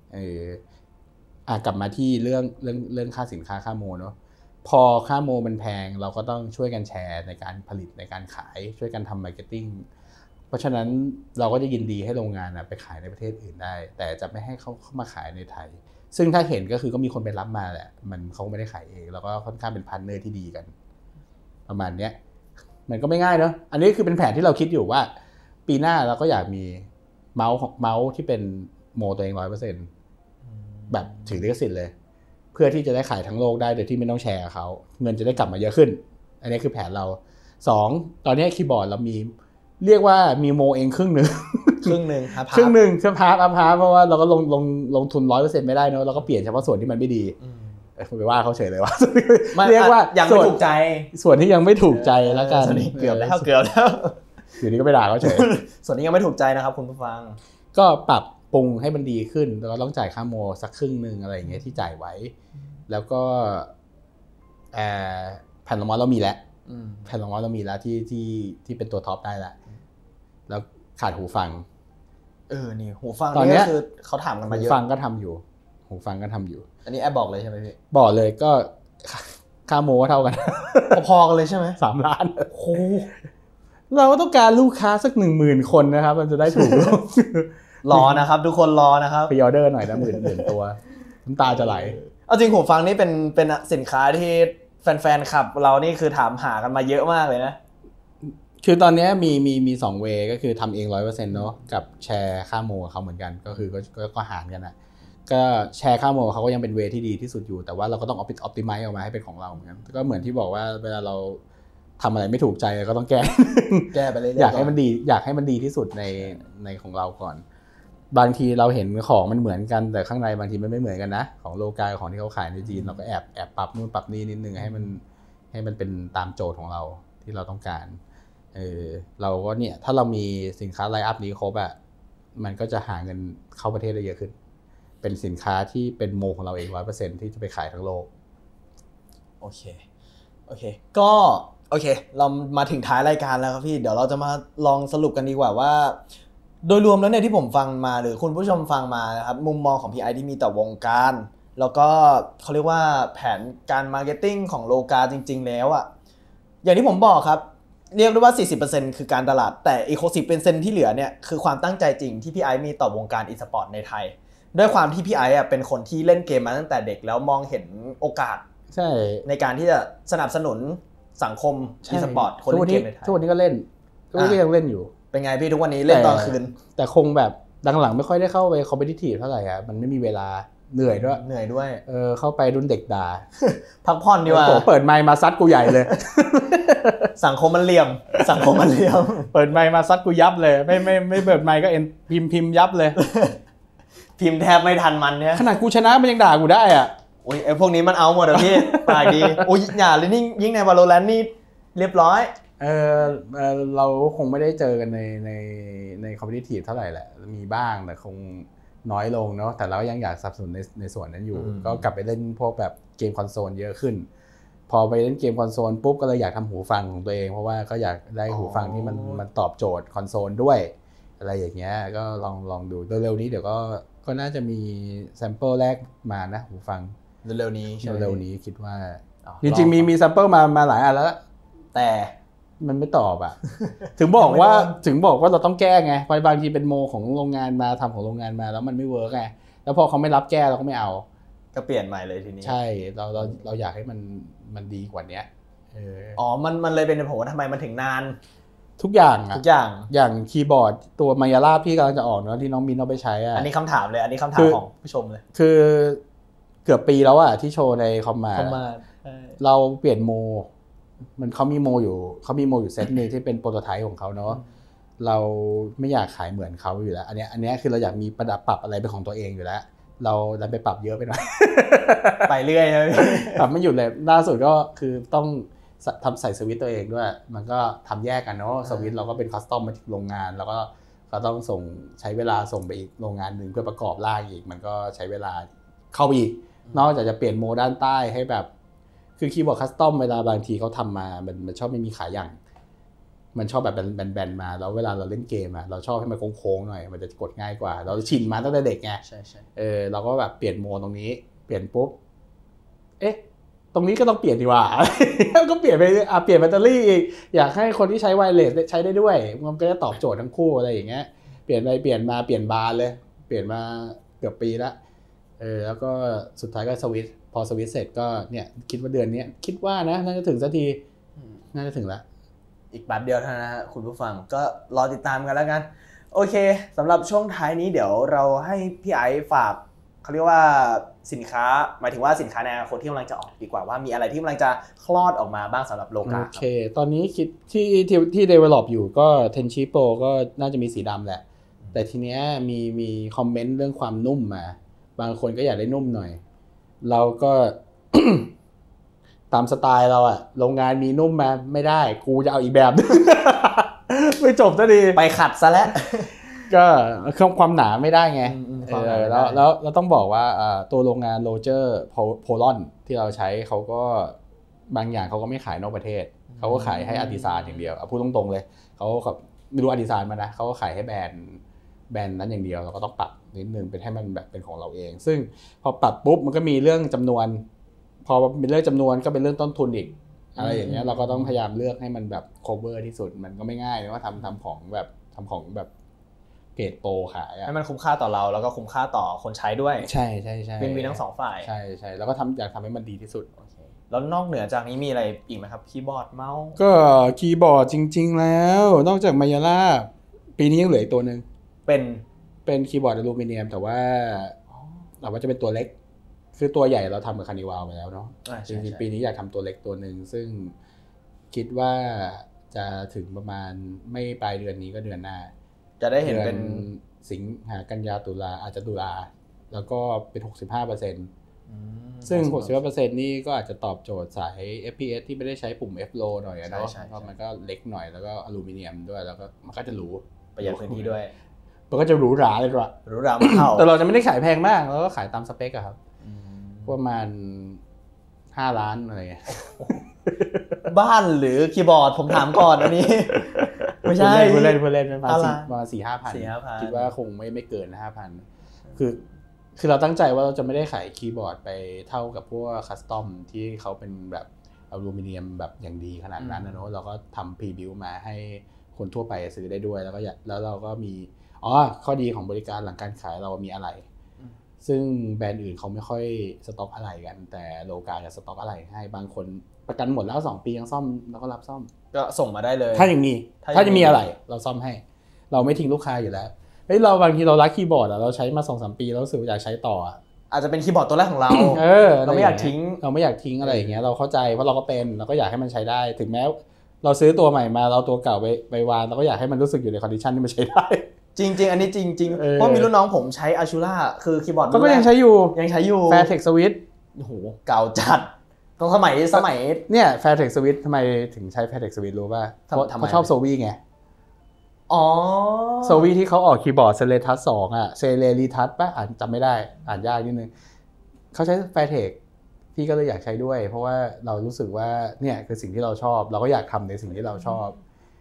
กลับมาที่เรื่องค่าสินค้าค่าโมเนาะพอค่าโมมันแพงเราก็ต้องช่วยกันแชร์ในการผลิตในการขายช่วยกันทำมาร์เก็ตติ้งเพราะฉะนั้นเราก็จะยินดีให้โรงงานไปขายในประเทศอื่นได้แต่จะไม่ให้เขามาขายในไทยซึ่งถ้าเห็นก็คือก็มีคนไปรับมาแหละมันเขาไม่ได้ขายเองแล้วก็ค่อนข้างเป็นพาร์ทเนอร์ที่ดีกันประมาณเนี้ยมันก็ไม่ง่ายเนอะอันนี้คือเป็นแผนที่เราคิดอยู่ว่าปีหน้าเราก็อยากมีเมาส์ที่เป็นโมตัวเอง 100% แบบถือลิขสิทธิ์เลยเพื่อที่จะได้ขายทั้งโลกได้โดยที่ไม่ต้องแชร์เขาเงินจะได้กลับมาเยอะขึ้นอันนี้คือแผนเรา2ตอนนี้คีย์บอร์ดเรามีเรียกว่ามีโมเองครึ่งนึงครึ่งนึงครับครึ่งนึงเฉพาะเพราะว่าเราก็ลงทุน 100% ไม่ได้เนอะเราก็เปลี่ยนเฉพาะส่วนที่มันไม่ดีไปว่าเขาเฉยเลยว่าเรียกว่ายังไม่ถูกใจส่วนที่ยังไม่ถูกใจแล้วกันเกือบแล้วอยู่นี้ก็ไปด่าเขาเฉยส่วนนี้ยังไม่ถูกใจนะครับคุณผู้ฟังก็ปรับปรุงให้มันดีขึ้นแล้วก็ต้องจ่ายค่าโมสักครึ่งนึงอะไรอย่างเงี้ยที่จ่ายไว้แล้วก็แผ่นรองมอสเรามีแล้วแผ่นรองมอสเรามีแล้วที่เป็นตัวท็อปได้แล้วแล้วขาดหูฟังนี่หูฟังนี่ก็คือเขาถามกันมาเยอะหูฟังก็ทำอยู่อันนี้แอบบอกเลยใช่ไหมพี่บอกเลยก็ค่าโมก็เท่ากันพอๆกันเลยใช่ไหม 3 ล้านโอ้เราต้องการลูกค้าสัก 10,000 คนนะครับมันจะได้ถูกรอนะครับทุกคนรอนะครับไปออเดอร์หน่อยนะ10,000 ตัวน้ำตาจะไหลเอาจริงหูฟังนี่เป็นสินค้าที่แฟนๆขับเรานี่คือถามหากันมาเยอะมากเลยนะคือตอนนี้มี2 เวย์ก็คือทำเอง 100% เนาะกับแชร์ค่าโมเขาเหมือนกันก็คือก็หารกันนะก็แชร์ค่าโมเขาก็ยังเป็นเวย์ที่ดีที่สุดอยู่แต่ว่าเราก็ต้องออพติไมซ์ออกมาให้เป็นของเราเหมือนกันก็เหมือนที่บอกว่าเวลาเราทำอะไรไม่ถูกใจก็ต้องแก้ไปเรื่อยๆอยากให้มันดีที่สุดในของเราก่อนบางทีเราเห็นของมันเหมือนกันแต่ข้างในบางทีมันไม่เหมือนกันนะของโลกาของที่เขาขายในจีนเราก็แอบปรับนู่นปรับนี่นิดนึงให้มันเป็นตามโจทย์ของเราที่เราต้องการเราก็เนี่ยถ้าเรามีสินค้าไลน์อัพนี้ครบอะมันก็จะหาเงินเข้าประเทศได้เยอะขึ้นเป็นสินค้าที่เป็นโมของเราเอง 100% ที่จะไปขายทั้งโลกโอเคก็โอเคเรามาถึงท้ายรายการแล้วครับพี่เดี๋ยวเราจะมาลองสรุปกันดีกว่าว่าโดยรวมแล้วเนี่ยที่ผมฟังมาหรือคุณผู้ชมฟังมานะครับมุมมองของพี่ไอที่มีต่อวงการแล้วก็เขาเรียกว่าแผนการมาร์เก็ตติ้งของโลกาจริงๆแล้วอ่ะอย่างที่ผมบอกครับเรียกได้ว่า 40% คือการตลาดแต่อีก 60% ที่เหลือเนี่ยคือความตั้งใจจริงที่พี่ไอมีต่อวงการอีสปอร์ตในไทยด้วยความที่พี่ไอเป็นคนที่เล่นเกมมาตั้งแต่เด็กแล้วมองเห็นโอกาสในการที่จะสนับสนุนสังคมอีสปอร์ตคนเล่นเกมในไทยทุกวันนี้ก็เล่นก็ยังเล่นอยู่เป็นไงพี่ทุกวันนี้เล่นตอนคืนแต่คงแบบหลังๆไม่ค่อยได้เข้าไปคอมเพทิทีฟเท่าไหร่อ่ะมันไม่มีเวลาเหนื่อยด้วยเข้าไปรุ่นเด็กด่าพักผ่อนดีกว่าเปิดไมค์มาซัดกูใหญ่เลยสังคมมันเหลี่ยมเปิดไมค์มาซัดกูยับเลยไม่เปิดไมค์ก็พิมพ์ยับเลยพิมพ์แทบไม่ทันมันเนี่ยขนาดกูชนะมันยังด่ากูได้อ่ะโอ้ยไอ้พวกนี้มันเอาหมดอ่ะพี่ปากดีโอ้ยอย่าเลยนี่ยิ่งใน Valorant นี่เรียบร้อยเราคงไม่ได้เจอกันในคอมเพทิทีฟเท่าไหร่แหละมีบ้างแต่คงน้อยลงเนาะแต่เรายังอยากสนับสนุนในส่วนนั้นอยู่ก็กลับไปเล่นพวกแบบเกมคอนโซลเยอะขึ้นพอไปเล่นเกมคอนโซลปุ๊บก็เลยอยากทำหูฟังของตัวเองเพราะว่าก็อยากได้หูฟังที่มันตอบโจทย์คอนโซลด้วยอะไรอย่างเงี้ยก็ลองดูเร็วๆนี้เดี๋ยวก็น่าจะมีแซมเปิลแรกมานะหูฟังเร็วๆนี้คิดว่าจริงๆมีแซมเปิลมาหลายอันแล้วแต่มันไม่ตอบอ่ะ ถึงบอกว่าเราต้องแก้ไงเพราะบางทีเป็นโมของโรงงานมาทำของโรงงานมาแล้วมันไม่เวิร์กไงแล้วพอเขาไม่รับแก้เราก็ไม่เอาก็เปลี่ยนใหม่เลยทีนี้ใช่เราอยากให้มันดีกว่านี้มันเลยเป็นผมว่าทำไมมันถึงนานทุกอย่างอย่างคีย์บอร์ดตัวมายาล่าพี่กำลังจะออกเนาะที่น้องมินเอาไปใช้อันนี้คำถามเลยอันนี้คำถามของผู้ชมเลยคือเกือบปีแล้วอะที่โชว์ในคอมมาเราเปลี่ยนโมเขามีโมอยู่เซตนึงที่เป็นโปรโตไทป์ของเขาเนาะเราไม่อยากขายเหมือนเขาอยู่แล้วอันนี้คือเราอยากมีประดับปรับอะไรเป็นของตัวเองอยู่แล้วเราดันไปปรับเยอะไปหน่อยไปเรื่อยเลยปรับไม่หยุดเลยล่าสุดก็คือต้องทำใส่สวิตช์ตัวเองด้วยมันก็ทำแยกกันเนาะสวิตช์เราก็เป็นคัสตอมมาจากโรงงานแล้วก็ก็ต้องใช้เวลาส่งไปอีกโรงงานหนึ่งเพื่อประกอบร่างอีกมันก็ใช้เวลาเข้าไปอีกนอกจากจะเปลี่ยนโมด้านใต้ให้แบบคือคีย์บอร์ดคัสตอมเวลาบางทีเขาทำมามันชอบไม่มีขาอย่างมันชอบแบบแบนๆมาแล้วเวลาเราเล่นเกมเราชอบให้มันโค้งๆหน่อยมันจะกดง่ายกว่าเราชินมาตั้งแต่เด็กไงใช่เราก็แบบเปลี่ยนโหมดตรงนี้เปลี่ยนปุ๊บตรงนี้ก็ต้องเปลี่ยนดีกว่า ก็เปลี่ยนไปเปลี่ยนแบตเตอรี่อีกอยากให้คนที่ใช้ไวเลสใช้ได้ด้วยมันก็จะตอบโจทย์ทั้งคู่อะไรอย่างเงี้ยเปลี่ยนไปเปลี่ยนมาเปลี่ยนบานเลยเปลี่ยนมาเกือบปีละแล้วก็สุดท้ายก็สวิตช์พอสวิตช์เสร็จก็เนี่ยคิดว่าเดือนนี้คิดว่านะน่าจะถึงสักทีน่าจะถึงละอีกแป๊บเดียวเท่านั้นนะฮะคุณผู้ฟังก็รอติดตามกันแล้วกันโอเคสำหรับช่วงท้ายนี้เดี๋ยวเราให้พี่ไอซ์ฝากเขาเรียกว่าสินค้าหมายถึงว่าสินค้าในอนาคตที่กำลังจะออกดีกว่าว่ามีอะไรที่กำลังจะคลอดออกมาบ้างสำหรับโลกาโอเคตอนนี้คิดที่ develop อยู่ก็ Tenchi Pro ก็น่าจะมีสีดำแหละแต่ทีเนี้ยมีคอมเมนต์เรื่องความนุ่มมาบางคนก็อยากได้นุ่มหน่อยเราก็ ตามสไตล์เราโรงงานมีนุ่มมาไม่ได้กูจะเอาอีกแบบ ไม่จบซะดีไปขัดซะแล้วก็ความหนาไม่ได้ไงแล้วต้องบอกว่าตัวโรงงานโรเจอร์โพลอนที่เราใช้เขาก็บางอย่างเขาก็ไม่ขายนอกประเทศเขาก็ขายให้อาร์ติซานอย่างเดียวพูดตรงๆเลยเขาก็ไม่รู้อาร์ติซานมานะเขาก็ขายให้แบรนด์นั้นอย่างเดียวเราก็ต้องปรับนิดนึงเป็นให้มันแบบเป็นของเราเองซึ่งพอปรับปุ๊บมันก็มีเรื่องจำนวนพอเป็นเรื่องจำนวนก็เป็นเรื่องต้นทุนอีกอะไรอย่างเงี้ยเราก็ต้องพยายามเลือกให้มันแบบ cover ที่สุดมันก็ไม่ง่ายนะว่าทำของแบบเกรดโปรขายให้มันคุ้มค่าต่อเราแล้วก็คุ้มค่าต่อคนใช้ด้วยใช่วินทั้งสองฝ่ายใช่แล้วก็อยากทำให้มันดีที่สุดแล้วนอกเหนือจากนี้มีอะไรอีกไหมครับคีย์บอร์ดเมาส์ก็คีย์บอร์ดจริงๆแล้วนอกจากมายาล่าปีนี้ยังเหลืออีกตัวนึงเป็นคีย์บอร์ดอลูมิเนียมแต่ว่าจะเป็นตัวเล็กคือตัวใหญ่เราทำกับคานิวาลไปแล้วเนาะจริงๆปีนี้อยากทำตัวเล็กตัวนึงซึ่งคิดว่าจะถึงประมาณไม่ปลายเดือนนี้ก็เดือนหน้าจะได้เห็นเป็นสิงหากันยาตุลาอาจจะตุลาแล้วก็เป็น 65% ซึ่ง 65% นี่ก็อาจจะตอบโจทย์สาย FPS ที่ไม่ได้ใช้ปุ่ม F low หน่อยเนาะเพราะมันก็เล็กหน่อยแล้วก็อลูมิเนียมด้วยแล้วก็มันก็จะหรูประหยัดพื้นที่ด้วยมันก็จะหรูหราเลยด้วยหรูหราไม่เท่าแต่เราจะไม่ได้ขายแพงมากเราก็ขายตามสเปคครับประมาณ5 ล้านอะไรเงี้ยบ้านหรือคีย์บอร์ดผมถามก่อนอันนี้ไม่ใช่เพื่อเล่นประมาณ 4-5,000 คิดว่าคงไม่เกิน 5,000 คือเราตั้งใจว่าเราจะไม่ได้ขายคีย์บอร์ดไปเท่ากับพวกคัสตอมที่เขาเป็นแบบอลูมิเนียมแบบอย่างดีขนาดนั้นนะเนาะเราก็ทำพรีบิวมาให้คนทั่วไปซื้อได้ด้วยแล้วเราก็มีข้อดีของบริการหลังการขายเรามีอะไรซึ่งแบรนด์อื่นเขาไม่ค่อยสต็อกอะไรกันแต่โลกาจะสต็อกอะไรให้บางคนประกันหมดแล้ว2 ปียังซ่อมแล้วก็รับซ่อมก็ส่งมาได้เลยถ้าจะมีอะไรเราซ่อมให้เราไม่ทิ้งลูกค้าอยู่แล้วเราบางทีเรารักคีย์บอร์ดเราใช้มา 2-3 ปีแล้วรู้สึกอยากใช้ต่ออาจจะเป็นคีย์บอร์ดตัวแรกของเราเราไม่อยากทิ้งอะไรอย่างเงี้ยเราเข้าใจเพราะเราก็เป็นเราก็อยากให้มันใช้ได้ถึงแม้เราซื้อตัวใหม่มาเราตัวเก่าไปวางเราก็อยากให้มันรู้สึกอยู่ในคอนดิชันที่มันใช้ได้จริงๆอันนี้จริงๆเพราะมีรุ่นน้องผมใช้ Ashura คือคีย์บอร์ดก็ยังใช้อยู่ Fairtex Switch โอ้โหเก่าจัดตอนสมัยเนี่ย Fairtex Switch ทำไมถึงใช้ Fairtex Switch รู้ป่ะเพราะชอบโซวี่ไงโซวี่ที่เขาออกคีย์บอร์ด Celetus 2 Celeritas ป่ะจำไม่ได้อ่านยากนิดนึงเขาใช้ Fairtex พี่ก็เลยอยากใช้ด้วยเพราะว่าเรารู้สึกว่าเนี่ยคือสิ่งที่เราชอบเราก็อยากทำในสิ่งที่เราชอบ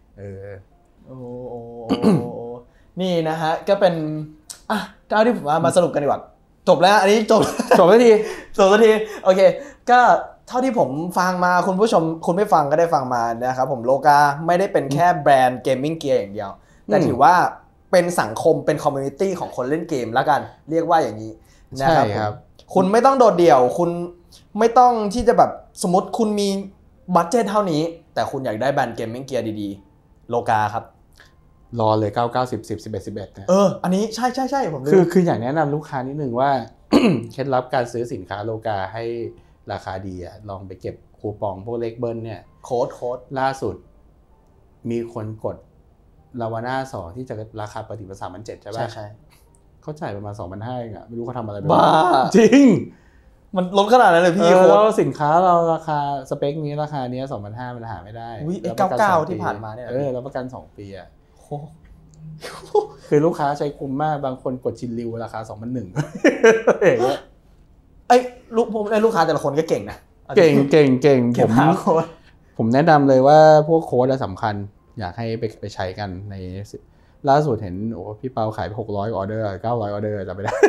นี่นะฮะก็เป็นเท่าที่ผมมาสรุปกันดีกว่าจบแล้วอันนี้จบสักทีโอเคก็เท่าที่ผมฟังมาคุณผู้ชมคุณไม่ฟังก็ได้ฟังมานะครับผมโลกาไม่ได้เป็นแค่แบรนด์เกมมิ่งเกียร์อย่างเดียวแต่ถือว่าเป็นสังคมเป็นคอมมูนิตี้ของคนเล่นเกมแล้วกันเรียกว่าอย่างนี้นะครับคุณไม่ต้องโดดเดี่ยวคุณไม่ต้องที่จะแบบสมมติคุณมีบัดเจ็ตเท่านี้แต่คุณอยากได้แบรนด์เกมมิ่งเกียร์ดีๆโลกาครับรอเลย9 9 10 10 11 11นะอันนี้ใช่ผมคืออยากแนะนำลูกค้านิดนึงว่า เคล็ดลับการซื้อสินค้าโลกาให้ราคาดีลองไปเก็บคูปองพวกเล็กเบิ้ลเนี่ยโค้ดล่าสุดมีคนกดลาวาน่า2ที่จะราคาปกติประมาณ 3,700 ใช่ป่ะใช่เขาจ่ายประมาณ 2,500 เองไม่รู้เขาทำอะไรบ้าจริงมันลดขนาดนั้นเลยพี่แล้วสินค้าเราราคาสเปคนี้ราคานี้ 2,500 มันหาไม่ได้ 99ที่ผ่านมาเนี่ยแล้วประกัน2 ปีคือลูกค้าใช้คุ้มมากบางคนกดชินริวราคา 2,100 อย่างเงี้ยลูกค้าแต่ละคนก็เก่งนะเก่งผมแนะนำเลยว่าพวกโค้ดสำคัญอยากให้ไปใช้กันในล่าสุดเห็นโอ้พี่เปาขายไป600 ออเดอร์ 900 ออเดอร์จำไม่ได้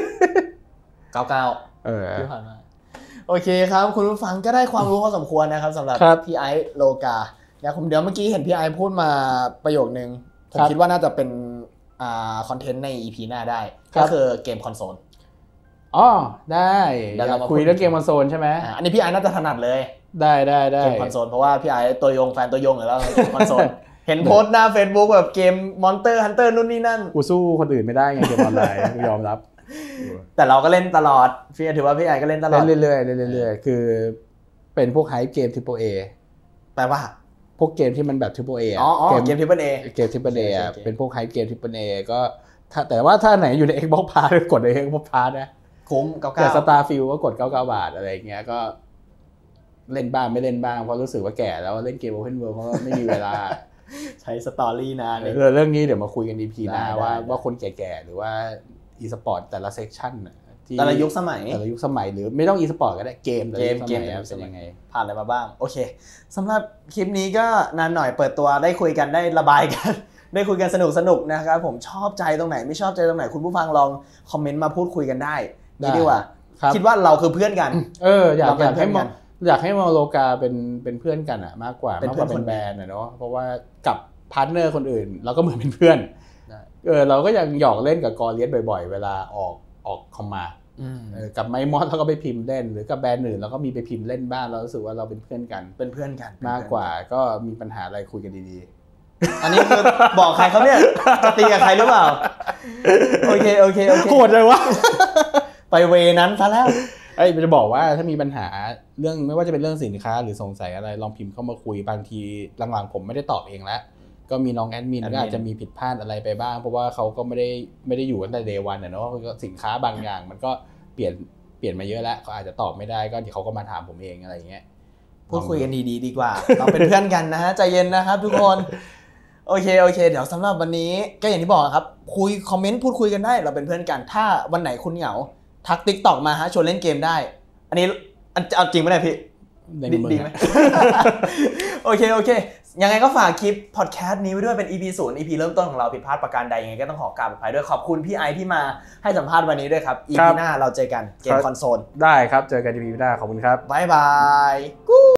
99ที่ผ่านมาโอเคครับคุณผู้ฟังก็ได้ความรู้พอสมควรนะครับสำหรับพี่ไอซ์โลกาเนี่ยผมเดี๋ยวเมื่อกี้เห็นพี่ไอซ์พูดมาประโยคนึงผมคิดว่าน่าจะเป็นคอนเทนต์ใน EP หน้าได้ก็คือเกมคอนโซลอ๋อได้อยากคุยเรื่องเกมคอนโซลใช่ไหมอันนี้พี่ไอซ์น่าจะถนัดเลยได้เกมคอนโซลเพราะว่าพี่ไอซ์แฟนตัวยงอยู่แล้วเกมคอนโซลเห็นโพสต์หน้า Facebook แบบเกม Monster Hunter นู่นนี่นั่นกูสู้คนอื่นไม่ได้ไงเกมออนไลน์กูยอมรับแต่เราก็เล่นตลอดพี่ถือว่าพี่ไอซ์ก็เล่นตลอดเรื่อยๆคือเป็นพวกไฮเกม Triple A แปลว่าพวกเกมที่มันแบบ Triple A เกม Triple A เกม Triple A เป็นพวกไฮเกม Triple A ก็แต่ว่าถ้าไหนอยู่ใน Xbox Pass กดใน Xbox Pass นะคุ้ม99 แต่ Starfield ก็กด99 บาทอะไรอย่างเงี้ยก็เล่นบ้างไม่เล่นบ้างเพราะรู้สึกว่าแก่แล้วเล่นเกม Open World เพราะไม่มีเวลาใช้สตอรี่นานเรื่องนี้เดี๋ยวมาคุยกัน EP หน้าว่าคนแก่ๆหรือว่า e-sport แต่ละเซกชันแต่ละยุคสมัยหรือไม่ต้อง e-sport ก็ได้เกมเป็นยังไงผ่านอะไรมาบ้างโอเคสำหรับคลิปนี้ก็นานหน่อยเปิดตัวได้คุยกันได้ระบายกันได้คุยกันสนุกนะครับผมชอบใจตรงไหนไม่ชอบใจตรงไหนคุณผู้ฟังลองคอมเมนต์มาพูดคุยกันได้ดีกว่าคิดว่าเราคือเพื่อนกันอยากให้มองโลกาเป็นเพื่อนกันอะมากกว่าเป็นแบรนด์เนาะเพราะว่ากับพาร์ทเนอร์คนอื่นเราก็เหมือนเป็นเพื่อนเราก็ยังหยอกเล่นกับกอเลียสบ่อยๆเวลาออกคอมมากับไมมอสเราก็ไปพิมพ์เล่นหรือกับแบรนด์อื่นเราก็มีไปพิมพ์เล่นบ้างเรารู้สึกว่าเราเป็นเพื่อนกันมากกว่าก็มีปัญหาอะไรคุยกันดีๆอันนี้คือบอกใครเขาเนี่ยจะตีกับใครหรือเปล่าโอเคโหดเลยวะไปเวนั้นซะแล้วจะบอกว่าถ้ามีปัญหาเรื่องไม่ว่าจะเป็นเรื่องสินค้าหรือสงสัยอะไรลองพิมพ์เข้ามาคุยบางทีหลังๆผมไม่ได้ตอบเองแล้วก็มีน้องแอดมินก็อาจจะมีผิดพลาดอะไรไปบ้างเพราะว่าเขาก็ไม่ได้อยู่ตั้งแต่ day 1เนาะสินค้าบางอย่างมันก็เปลี่ยนมาเยอะแล้วเขาอาจจะตอบไม่ได้ก็เดี๋ยวเขาก็มาถามผมเองอะไรอย่างเงี้ยพูดคุยกันดีกว่าเราเป็นเพื่อนกันนะฮะใจเย็นนะครับทุกคนโอเคเดี๋ยวสำหรับวันนี้ก็อย่างที่บอกครับคุยคอมเมนต์พูดคุยกันได้เราเป็นเพื่อนกันถ้าวันไหนคุณเหงาทัก TikTok มาฮะชวนเล่นเกมได้อันนี้เอาจริงไหมเนี่ยพี่ดีไหมโอเคยังไงก็ฝากคลิปพอดแคสต์นี้ไว้ด้วยเป็น EP 0 EP เริ่มต้นของเราผิดพลาดประการใดยังไงก็ต้องขอกราบอภัยด้วยขอบคุณพี่ไอที่มาให้สัมภาษณ์วันนี้ด้วยครับ EP หน้าเราเจอกันเกมคอนโซลได้ครับเจอกัน EP หน้าขอบคุณครับบ๊ายบาย